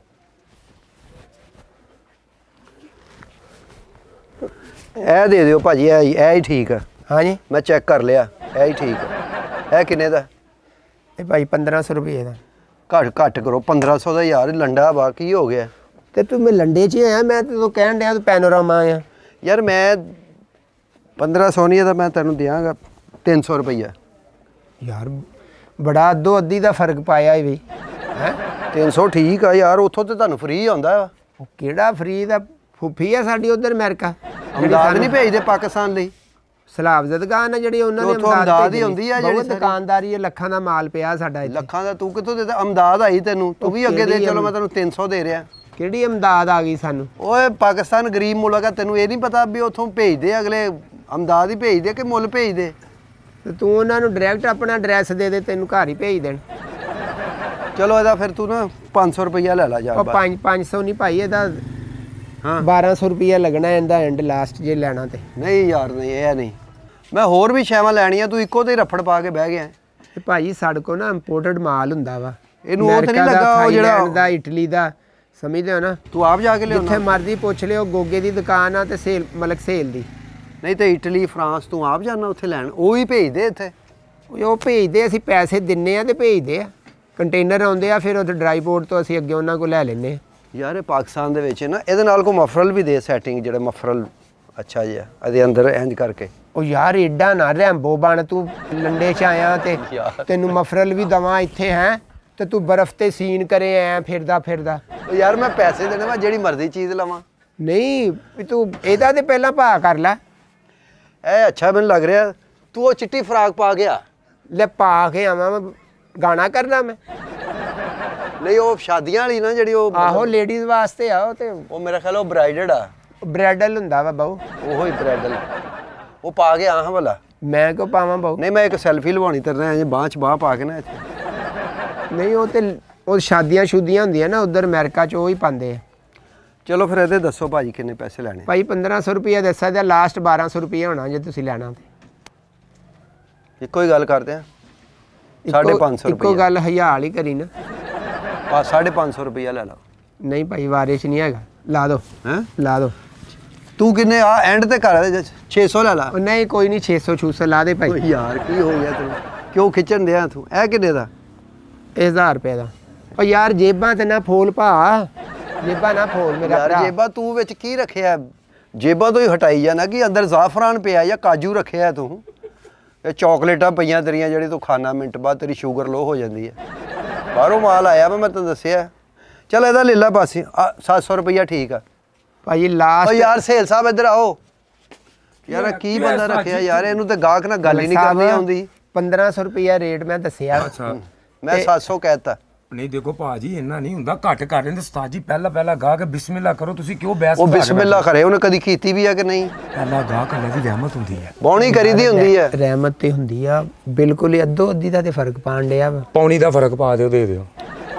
ਇਹ ਦੇ ਦਿਓ ਭਾਜੀ, ਇਹ ਹੀ ਠੀਕ ਆ। ਹਾਂਜੀ ਮੈਂ ਚੈੱਕ ਕਰ ਲਿਆ, ਇਹ ਹੀ ਠੀਕ ਆ। ਇਹ ਕਿੰਨੇ ਦਾ? ਇਹ ਭਾਈ 1500 ਰੁਪਏ ਦਾ। ਘੱਟ ਕਰੋ। 1500 ਦਾ ਯਾਰ ਲੰਡਾ ਵਾ, ਕੀ ਹੋ ਗਿਆ? ਤੇ ਤੂੰ ਮੈਂ ਲੰਡੇ 'ਚ ਆਇਆ, ਮੈਂ ਤੈਨੂੰ ਕਹਿਣ ਡਿਆ ਤੂੰ ਪੈਨੋਰਾਮਾ ਆਇਆ। ਯਾਰ ਮੈਂ 1500 ਨਹੀਂ ਤਾਂ ਮੈਂ ਤੈਨੂੰ ਦਿਆਂਗਾ 300 ਰੁਪਈਆ। ਯਾਰ ਬੜਾ ਅੱਧੋ ਅੱਧੀ ਦਾ ਫਰਕ ਪਾਇਆ ਹੈ ਬਈ। ਹੈ 300 ਠੀਕ ਆ ਯਾਰ, ਉੱਥੋਂ ਤੇ ਤੁਹਾਨੂੰ ਫ੍ਰੀ ਆਉਂਦਾ ਵਾ। ਉਹ ਕਿਹੜਾ ਫਰੀ ਦਾ, ਫੁੱਫੀ ਆ ਸਾਡੀ ਉਧਰ ਅਮਰੀਕਾ, ਅਮਦਾਦ ਨਹੀਂ ਭੇਜਦੇ ਪਾਕਿਸਤਾਨ ਲਈ? ਸਲਾਬ ਦੀ ਦੁਕਾਨ ਆ ਜਿਹੜੀ ਉਹਨਾਂ ਨੇ ਅਮਦਾਦ ਹੀ ਹੁੰਦੀ ਆ ਜਿਹੜੀ ਦੁਕਾਨਦਾਰੀ, ਲੱਖਾਂ ਦਾ ਮਾਲ ਪਿਆ ਸਾਡਾ ਇੱਥੇ। ਲੱਖਾਂ ਦਾ ਤੂੰ ਕਿੱਥੋਂ ਦੇਦਾ? ਅਮਦਾਦ ਆਈ ਤੈਨੂੰ, ਤੂੰ ਵੀ ਅੱਗੇ ਦੇ। ਚਲੋ ਮੈਂ ਤੈਨੂੰ 300 ਦੇ ਰਿਹਾ। ਕਿਹੜੀ ਅਮਦਾਦ ਆ ਗਈ ਸਾਨੂੰ? ਓਏ ਪਾਕਿਸਤਾਨ ਗਰੀਬ ਮੁਲਕ ਆ, ਤੈਨੂੰ ਇਹ ਨਹੀਂ ਪਤਾ ਵੀ ਉੱਥੋਂ ਭੇਜਦੇ ਅਗਲੇ ਅਮਦਾਦ ਹੀ ਭੇਜਦੇ ਕਿ ਮੁੱਲ ਭੇਜਦੇ? ਤੇ ਤੂੰ ਉਹਨਾਂ ਨੂੰ ਡਾਇਰੈਕਟ ਆਪਣਾ ਐਡਰੈਸ ਦੇ ਦੇ, ਤੈਨੂੰ ਘਰ ਹੀ ਭੇਜ ਦੇਣ। ਚਲੋ ਇਹਦਾ ਫਿਰ ਤੂੰ ਨਾ 500 ਰੁਪਈਆ ਲੈ ਲਾ ਜਾ। 500 ਨਹੀਂ ਭਾਈ, ਇਹਦਾ ਹਾਂ 1200 ਰੁਪਈਆ ਲੱਗਣਾ ਇਹਦਾ ਐਂਡ ਲਾਸਟ ਜੇ ਲੈਣਾ ਤੇ। ਨਹੀਂ ਯਾਰ ਨਹੀਂ, ਇਹ ਨਹੀਂ, ਮੈਂ ਹੋਰ ਵੀ ਸ਼ੈਵਾਂ ਲੈਣੀਆਂ, ਤੂੰ ਇੱਕੋ ਤੇ ਰਫੜ ਪਾ ਕੇ ਬਹਿ ਗਿਆ। ਤੇ ਭਾਈ ਸਾਡੇ ਕੋਲ ਨਾ ਇੰਪੋਰਟਡ ਮਾਲ ਹੁੰਦਾ ਵਾ, ਇਹਨੂੰ ਉਹ ਤੇ ਨਹੀਂ ਲੱਗਾ ਉਹ ਜਿਹੜਾ ਦਾ ਇਟਲੀ ਦਾ, ਸਮਝਦੇ ਹੋ ਨਾ? ਤੂੰ ਆਪ ਜਾ ਕੇ ਲਿਆਉਣਾ, ਜਿੱਥੇ ਮਰਜ਼ੀ ਪੁੱਛ ਲਿਓ, ਗੋਗੇ ਦੀ ਦੁਕਾਨ ਆ ਤੇ ਸੇਲ ਮਲਕ ਸੇਲ ਦੀ। ਨਹੀਂ ਤੇ ਇਟਲੀ ਫਰਾਂਸ ਤੂੰ ਆਪ ਜਾਣਾ ਉੱਥੇ ਲੈਣ? ਉਹ ਹੀ ਭੇਜਦੇ ਇੱਥੇ? ਉਹ ਭੇਜਦੇ, ਅਸੀਂ ਪੈਸੇ ਦਿੰਨੇ ਆ ਤੇ ਭੇਜਦੇ ਆ, ਕੰਟੇਨਰ ਆਉਂਦੇ ਆ, ਫਿਰ ਉੱਥੇ ਡਰਾਈ ਪੋਰਟ ਤੋਂ ਅਸੀਂ ਅੱਗੇ ਉਹਨਾਂ ਕੋਲ ਲੈ ਲੈਂਦੇ ਆ। ਯਾਰ ਇਹ ਪਾਕਿਸਤਾਨ ਦੇ ਵਿੱਚ ਨਾ ਇਹਦੇ ਨਾਲ ਕੋਈ ਮਫਰਲ ਵੀ ਦੇ, ਸੈਟਿੰਗ ਜਿਹੜਾ ਮਫਰਲ ਅੱਛਾ ਜਿਹਾ ਇਹਦੇ ਅੰਦਰ ਇੰਜ ਕਰਕੇ। ਉਹ ਯਾਰ ਏਡਾ ਨਾ ਰੈਂਬੋ ਬਣ, ਤੂੰ ਲੰਡੇ 'ਚ ਆਇਆ ਤੇ ਤੈਨੂੰ ਮਫਰਲ ਵੀ ਦਵਾਂ ਇੱਥੇ ਹੈ ਤੇ ਤੂੰ ਬਰਫ਼ ਤੇ ਸੀਨ ਕਰੇ ਐ ਫਿਰਦਾ। ਉਹ ਯਾਰ ਮੈਂ ਪੈਸੇ ਦੇਣੇ, ਮੈਂ ਜਿਹੜੀ ਮਰਜ਼ੀ ਚੀਜ਼ ਲਵਾਂ। ਨਹੀਂ ਵੀ ਤੂੰ ਇਹਦਾ ਤੇ ਪਹਿਲਾਂ ਭਾਅ ਕਰ ਲੈ। ਇਹ ਅੱਛਾ ਮੈਨੂੰ ਲੱਗ ਰਿਹਾ, ਤੂੰ ਉਹ ਚਿੱਟੀ ਫਰਾਕ ਪਾ ਗਿਆ। ਲੈ ਪਾ ਕੇ ਆਵਾਂ ਮੈਂ, ਗਾਣਾ ਕਰਨਾ ਮੈਂ? ਨਹੀਂ ਉਹ ਸ਼ਾਦੀਆਂ ਵਾਲੀ ਨਾ ਜਿਹੜੀ, ਉਹ ਆਹੋ ਲੇਡੀਜ਼ ਵਾਸਤੇ ਆ ਉਹ ਤੇ। ਉਹ ਮੇਰਾ ਖਿਆਲ ਉਹ ਬ੍ਰਾਈਡਡ ਆ, ਬ੍ਰਾਈਡਲ ਹੁੰਦਾ ਵਾ ਬਾਊ। ਉਹੋ ਹੀ ਬ੍ਰਾਈਡਲ, ਉਹ ਪਾ ਕੇ ਆਹ ਭਲਾ। ਮੈਂ ਕਿਉਂ ਪਾਵਾਂ ਬਾਊ? ਨਹੀਂ ਮੈਂ ਇੱਕ ਸੈਲਫੀ ਲਵਾਉਣੀ ਤੇਰੇ ਨਾਲ, ਬਾਂਹ 'ਚ ਬਾਂਹ ਪਾ ਕੇ ਨਾ ਇੱਥੇ। ਨਹੀਂ ਉਹ ਤੇ ਉਹ ਸ਼ਾਦੀਆਂ ਹੁੰਦੀਆਂ ਨਾ ਉਧਰ ਅਮਰੀਕਾ 'ਚ, ਉਹ ਹੀ ਪਾਉਂਦੇ ਆ। ਚਲੋ ਫਿਰ ਇਹਦੇ ਦੱਸੋ ਭਾਜੀ ਕਿੰਨੇ ਪੈਸੇ ਲੈਣੇ? ਭਾਈ 1500 ਰੁਪਈਆ ਦੱਸਿਆ ਤੇ ਲਾਸਟ 1200 ਰੁਪਈਆ ਹੋਣਾ ਜੇ ਤੁਸੀਂ ਲੈਣਾ ਤੇ। ਇੱਕੋ ਹੀ ਗੱਲ ਕਰਦੇ ਆ, 550 ਇੱਕੋ ਗੱਲ ਹਯਾਲ ਹੀ ਕਰੀ ਨਾ। 550 ਰੁਪਈਆ ਲੈ ਲਾ। ਨਹੀਂ ਭਾਈ ਵਾਰਿਸ਼ ਨਹੀਂ ਹੈਗਾ, ਲਾ ਦੋ। ਹੈਂ ਲਾ ਦੋ। ਤੂੰ ਕਿੰਨੇ ਆ ਐਂਡ ਤੇ ਕਰ 600 ਲੈ ਲਾ। ਨਹੀਂ ਕੋਈ ਨਹੀਂ, 600 ਲਾ ਦੇ ਭਾਈ। ਯਾਰ ਕੀ ਹੋ ਗਿਆ ਤੈਨੂੰ, ਕਿਉਂ ਖਿੱਚਣ ਦਿਆ ਤੂੰ? ਇਹ ਕਿੰਨੇ ਦਾ? 1000 ਰੁਪਏ ਦਾ। ਉਹ ਯਾਰ ਜੇਬਾਂ ਤੇ ਨਾ ਫੋਲ ਭਾ, ਜੇਬਾਂ ਨਾ ਫੋਲ ਮੇਰਾ ਯਾਰ ਭਰਾ। ਜੇਬਾਂ ਤੂੰ ਵਿੱਚ ਕੀ ਰੱਖਿਆ? ਜੇਬਾਂ ਤੋਂ ਹੀ ਹਟਾਈ ਜਾਣਾ ਕਿ ਅੰਦਰ ਜ਼ਾਫਰਾਨ ਪਿਆ ਜਾਂ ਕਾਜੂ ਰੱਖਿਆ ਤੂੰ? ਇਹ ਚਾਕਲੇਟਾਂ ਪਈਆਂ ਤੇਰੀਆਂ ਜਿਹੜੀ ਤੂੰ ਖਾਣਾ, ਮਿੰਟ ਬਾਅਦ ਤੇਰੀ ਸ਼ੂਗਰ ਲੋ ਹੋ ਜਾਂਦੀ ਹੈ। ਬਾਹਰੋਂ ਮਾਲ ਆਇਆ ਮੈਂ ਤੈਨੂੰ ਦੱਸਿਆ। ਚੱਲ ਇਹਦਾ ਲੈ ਲਾ ਪਾਸੇ, 700 ਰੁਪਈਆ ਠੀਕ ਆ ਭਾਈ ਲਾਸਟ। ਓ ਯਾਰ ਸੇਲ ਸਾਹਿਬ ਇੱਧਰ ਆਓ ਯਾਰ, ਕੀ ਬੰਦਾ ਰੱਖਿਆ ਯਾਰ, ਇਹਨੂੰ ਤੇ ਗਾਹਕ ਨਾਲ ਗੱਲ ਹੀ ਨਹੀਂ ਕਰਨੀ ਆਉਂਦੀ। 1500 ਰੁਪਈਆ ਰੇਟ ਮੈਂ ਦੱਸਿਆ। ਅੱਛਾ ਮੈਂ 700 ਕਹਿਤਾ। ਨਹੀਂ ਦੇਖੋ ਭਾਜੀ ਇੰਨਾ ਨਹੀਂ ਹੁੰਦਾ, ਘੱਟ ਕਰ ਰਹੇ ਨੇ ਉਸਤਾਦ ਜੀ। ਪਹਿਲਾ ਗਾ ਕੇ ਬਿਸਮਿਲ੍ਲਾ ਕਰੋ, ਤੁਸੀਂ ਕਿਉਂ ਬਹਿਸ? ਉਹ ਬਿਸਮਿਲ੍ਲਾ ਕਰੇ, ਉਹਨੇ ਕਦੀ ਕੀਤੀ ਵੀ ਆ ਕਿ ਨਹੀਂ? ਪਹਿਲਾ ਗਾ ਕਰਨ ਦੀ ਰਹਿਮਤ ਹੁੰਦੀ ਹੈ, ਬੌਣੀ ਕਰੀਦੀ ਹੁੰਦੀ ਹੈ। ਰਹਿਮਤ ਤੇ ਹੁੰਦੀ ਆ ਬਿਲਕੁਲ ਹੀ, ਅੱਧੋ ਅੱਧੀ ਦਾ ਤੇ ਫਰਕ ਪਾਣ ਡਿਆ ਵਾ। ਪੌਣੀ ਦਾ ਫਰਕ ਪਾ ਦਿਓ, ਦੇ ਦਿਓ।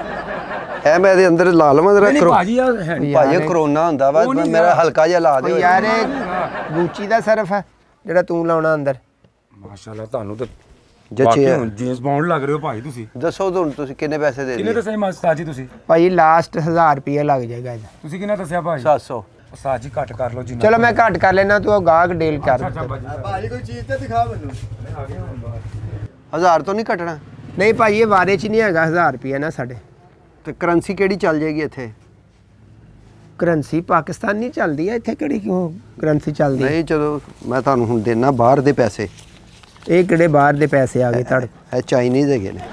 ਐ ਮੈਂ ਇਹਦੇ ਅੰਦਰ ਲਾ ਲਵਾਂ ਜਰਾ? ਭਾਜੀ ਆ ਭਾਜੀ ਕਰੋਨਾ ਹੁੰਦਾ ਵਾ, ਮੇਰਾ ਹਲਕਾ ਜਿਹਾ ਲਾ ਦਿਓ ਯਾਰ। ਇਹ ਗੂਚੀ ਦਾ ਸਰਫ ਹੈ ਜਿਹੜਾ ਤੂੰ ਲਾਉਣਾ ਅੰਦਰ। ਮਾਸ਼ਾਅੱਲਾ ਤੁਹਾਨੂੰ ਤੇ ਜੱਚੇ ਜੇਮਸ ਬੌਂਡ ਲੱਗ ਰਹੇ ਹੋ ਭਾਈ ਤੁਸੀਂ। ਦੱਸੋ ਤੁਹਾਨੂੰ ਤੁਸੀਂ ਕਿੰਨੇ ਪੈਸੇ ਦੇ ਕਿੰਨੇ ਦੱਸਿਆ ਉਸਤਾਦ ਜੀ ਤੁਸੀਂ? ਭਾਈ ਲਾਸਟ 1000 ਰੁਪਈਆ ਲੱਗ ਜਾਏਗਾ ਇਹਦਾ। ਤੁਸੀਂ ਕਿੰਨਾ ਦੱਸਿਆ ਭਾਈ? 700। ਉਸਤਾਦ ਜੀ ਘੱਟ ਕਰ ਲਓ ਜੀ। ਚਲੋ ਮੈਂ ਘੱਟ ਕਰ ਲੈਣਾ, ਤੂੰ ਉਹ ਗਾਹਕ ਡੀਲ ਕਰ। ਭਾਜੀ ਕੋਈ ਚੀਜ਼ ਤੇ ਦਿਖਾ ਮੈਨੂੰ। 1000 ਤੋਂ ਨਹੀਂ ਘਟਣਾ? ਨਹੀਂ ਭਾਈ ਇਹ ਵਾਰੇ 'ਚ ਨਹੀਂ ਹੈਗਾ 1000 ਰੁਪਈਆ ਨਾ ਸਾਡੇ। ਤੇ ਕਰੰਸੀ ਕਿਹੜੀ ਚੱਲ ਜਾਏਗੀ ਇੱਥੇ? ਕਰੰਸੀ ਪਾਕਿਸਤਾਨੀ ਚੱਲਦੀ ਆ, ਇੱਥੇ ਕਿਹੜੀ ਕਿਉਂ ਕਰੰਸੀ ਚੱਲਦੀ? ਨਹੀਂ ਚਲੋ ਮੈਂ ਤੁਹਾਨੂੰ ਹੁਣ ਦੇਣਾ ਬਾਹਰ ਦੇ ਪੈਸੇ। ਇਹ ਕਿਹੜੇ ਬਾਹਰ ਦੇ ਪੈਸੇ ਆ ਗਏ ਤੁਹਾਡੇ? ਇਹ ਚਾਈਨੀਜ਼ ਹੈਗੇ ਨੇ।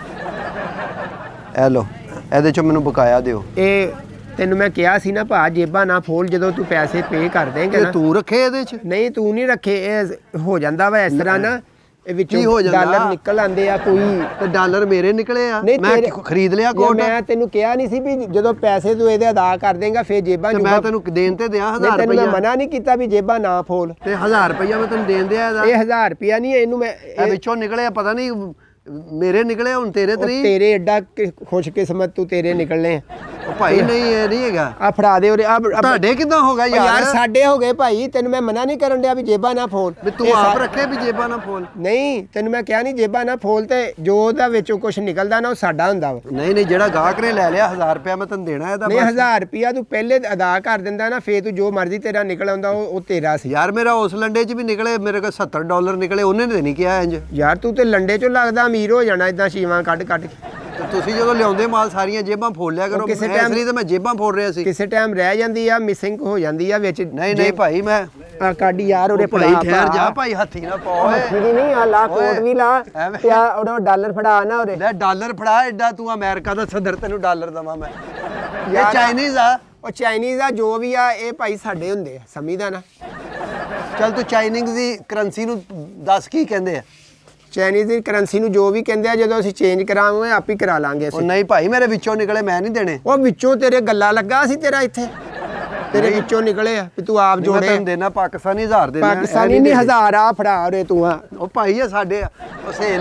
ਇਹ ਲੋ, ਇਹਦੇ ਚੋਂ ਮੈਨੂੰ ਬਕਾਇਆ ਦਿਓ। ਇਹ ਤੈਨੂੰ ਮੈਂ ਕਿਹਾ ਸੀ ਨਾ ਭਾ, ਜੇਬਾਂ ਨਾ ਫੋਲ, ਜਦੋਂ ਤੂੰ ਪੈਸੇ ਪੇ ਕਰ ਦੇਂਗੇ ਨਾ। ਤੂੰ ਰੱਖੇ ਇਹਦੇ ਚ? ਨਹੀਂ ਤੂੰ ਨਹੀਂ ਰੱਖੇ, ਇਹ ਹੋ ਜਾਂਦਾ ਵਾ ਇਸ ਤਰ੍ਹਾਂ ਨਾ, ਇਹ ਵਿੱਚੋਂ ਹੋ ਜਾਂਦਾ? ਡਾਲਰ ਨਿਕਲ ਆਉਂਦੇ ਆ ਕੋਈ। ਤੇ ਡਾਲਰ ਮੇਰੇ ਨਿਕਲੇ ਆ, ਨਹੀਂ ਮੈਂ ਤੇਰੇ- ਖਰੀਦ ਲਿਆ ਕੋਟ। ਮੈਂ ਤੈਨੂੰ ਕਿਹਾ ਨਹੀਂ ਸੀ ਵੀ ਜਦੋਂ ਪੈਸੇ ਤੂੰ ਇਹਦੇ ਅਦਾ ਕਰ ਦੇਂਗਾ ਫਿਰ ਜੇਬਾਂ ਤੇ ਮੈਂ ਤੈਨੂੰ ਦੇਣ ਤੇ ਦਿਆਂ 1000 ਤੈਨੂੰ ਮੈਂ ਰੁਪਇਆ। ਮਨਾ ਨਹੀਂ ਕੀਤਾ ਵੀ ਜੇਬਾਂ ਨਾ ਫੋਲ। ਤੇ 1000 ਰੁਪਇਆ ਮੈਂ ਤੈਨੂੰ ਦੇਣ ਦਿਆ ਇਹਦਾ। ਇਹ 1000 ਰੁਪਇਆ ਨਹੀਂ, ਇਹਨੂੰ ਮੈਂ ਇਹ ਵਿੱਚੋਂ ਨਿਕਲਿਆ, ਪਤਾ ਨਹੀਂ ਮੇਰੇ ਨਿਕਲੇ, ਹੁਣ ਤੇਰੇ ਤੇ ਨਹੀਂ। ਤੇਰੇ ਐਡਾ ਖੁਸ਼ਕਿਸਮਤ ਤੂੰ, ਤੇਰੇ ਨਿਕਲਣੇ ਆ। ਉਹ ਭਾਈ ਨਹੀਂ ਇਹ ਨਹੀਂ ਹੈਗਾ। ਆ ਫੜਾ ਦੇ ਉਰੇ। ਆ ਤੁਹਾਡੇ ਕਿਦਾਂ ਹੋ ਗਿਆ ਯਾਰ ਯਾਰ? ਸਾਡੇ ਹੋ ਗਏ ਭਾਈ, ਤੈਨੂੰ ਮੈਂ ਮਨਾ ਨਹੀਂ ਕਰਨ ਡਿਆ ਵੀ ਜੇਬਾਂ ਨਾ ਫੋਲ। ਵੀ ਤੂੰ ਆਪ ਰੱਖੇ ਵੀ ਜੇਬਾਂ ਨਾ ਫੋਲ? ਨਹੀਂ ਤੈਨੂੰ ਮੈਂ ਕਿਹਾ ਨਹੀਂ ਜੇਬਾਂ ਨਾ ਫੋਲ, ਤੇ ਜੋ ਉਹਦਾ ਵਿੱਚੋਂ ਕੁਝ ਨਿਕਲਦਾ ਨਾ ਉਹ ਸਾਡਾ ਹੁੰਦਾ ਵਾ। ਨਹੀਂ ਨਹੀਂ, ਜਿਹੜਾ ਗਾਹਕ ਨੇ ਲੈ ਲਿਆ 1000 ਰੁਪਇਆ ਮੈਂ ਤੈਨੂੰ ਦੇਣਾ ਇਹਦਾ। ਨਹੀਂ 1000 ਰੁਪਇਆ ਤੂੰ ਪਹਿਲੇ ਅਦਾ ਕਰ ਦਿੰਦਾ ਨਾ, ਫੇਰ ਤੂੰ ਜੋ ਮਰਜ਼ੀ ਤੇਰਾ ਨਿਕਲ ਆਉਂਦਾ ਉਹ ਤੇਰਾ ਸੀ। ਯਾਰ ਮੇਰਾ ਉਸ ਲੰਡੇ 'ਚ ਵੀ ਨਿਕਲੇ, ਮੇਰੇ ਕੋਲ $70 ਨਿਕਲੇ, ਉਹਨੇ ਤੇ ਨਹੀਂ ਕਿਹਾ ਇੰਜ। ਯਾਰ ਤੂੰ ਤੇ ਲੰਡੇ ਚੋਂ ਲੱਗਦਾ ਅਮੀਰ ਹੋ ਜਾਣਾ ਇਦਾਂ ਸ਼ੀਵਾਂ ਕੱਢ ਕੱਢ ਕੇ। ਤੇ ਤੁਸੀਂ ਜਦੋਂ ਲਿਆਉਂਦੇ ਮਾਲ ਸਾਰੀਆਂ ਜੇਬਾਂ ਫੋੜ ਲਿਆ ਕਰੋ। ਕਿਸੇ ਇਸ ਲਈ ਤਾਂ ਮੈਂ ਜੇਬਾਂ ਫੋੜ ਰਿਹਾ ਸੀ। ਕਿਸੇ ਟਾਈਮ ਰਹਿ ਜਾਂਦੀ ਆ, ਮਿਸਿੰਗ ਹੋ ਜਾਂਦੀ ਆ ਵਿੱਚ। ਨਹੀਂ ਨਹੀਂ ਭਾਈ, ਮੈਂ ਆ ਕੱਢ ਯਾਰ ਉਹਦੇ ਭਾਈ ਠਹਿਰ ਜਾ ਭਾਈ, ਹੱਥੀ ਨਾ ਪਾ ਓਏ। ਹੱਥੀ ਦੀ ਨਹੀਂ ਆ, ਲਾ ਕੋਟ ਵੀ ਲਾ ਤੇ ਆ ਉਹਦਾ ਡਾਲਰ ਫੜਾ ਨਾ ਉਹਦੇ। ਲੈ ਡਾਲਰ ਫੜਾ, ਐਡਾ ਤੂੰ ਅਮਰੀਕਾ ਦਾ ਸਦਰ, ਤੈਨੂੰ ਡਾਲਰ ਦਵਾਂ ਮੈਂ। ਇਹ ਚਾਈਨੀਜ਼ ਆ। ਉਹ ਚਾਈਨੀਜ਼ ਆ ਜੋ ਵੀ ਆ, ਇਹ ਭਾਈ ਸਾਡੇ ਹੁੰਦੇ ਆ, ਸਮਝਦਾ ਨਾ। ਚੱਲ ਤੂੰ ਚਾਈਨੀਜ਼ ਦੀ ਕਰੰਸੀ ਨੂੰ ਦੱਸ ਕੀ ਕਹਿੰਦੇ ਆ। ਚਾਈਨੀਜ਼ ਦੀ ਕਰੰਸੀ ਨੂੰ ਜੋ ਵੀ ਕਹਿੰਦੇ ਆ, ਜਦੋਂ ਅਸੀਂ ਚੇਂਜ ਕਰਾਵਾਂਗੇ ਆਪ ਹੀ ਕਰਾ ਲਾਂਗੇ ਉਹ ਅਸੀਂ। ਨਹੀਂ ਭਾਈ, ਮੇਰੇ ਵਿੱਚੋਂ ਨਿਕਲੇ, ਮੈਂ ਨਹੀਂ ਦੇਣੇ। ਉਹ ਵਿੱਚੋਂ ਤੇਰੇ ਗੱਲਾਂ ਲੱਗਾ ਸੀ ਤੇਰਾ ਇੱਥੇ, ਤੇਰੇ ਵਿੱਚੋਂ ਨਿਕਲੇ ਆ ਵੀ ਤੂੰ ਆਪ ਮੈਂ ਜੋੜੇ। ਤੈਨੂੰ ਦੇਣਾ ਪਾਕਿਸਤਾਨੀ 1000 ਦੇਣਾ। ਪਾਕਿਸਤਾਨੀ ਨਹੀਂ 1000 ਆ ਫੜਾ ਉਰੇ ਤੂੰ ਆ। ਉਹ ਭਾਈ ਆ ਸਾਡੇ ਉਹ ਸੇਲ।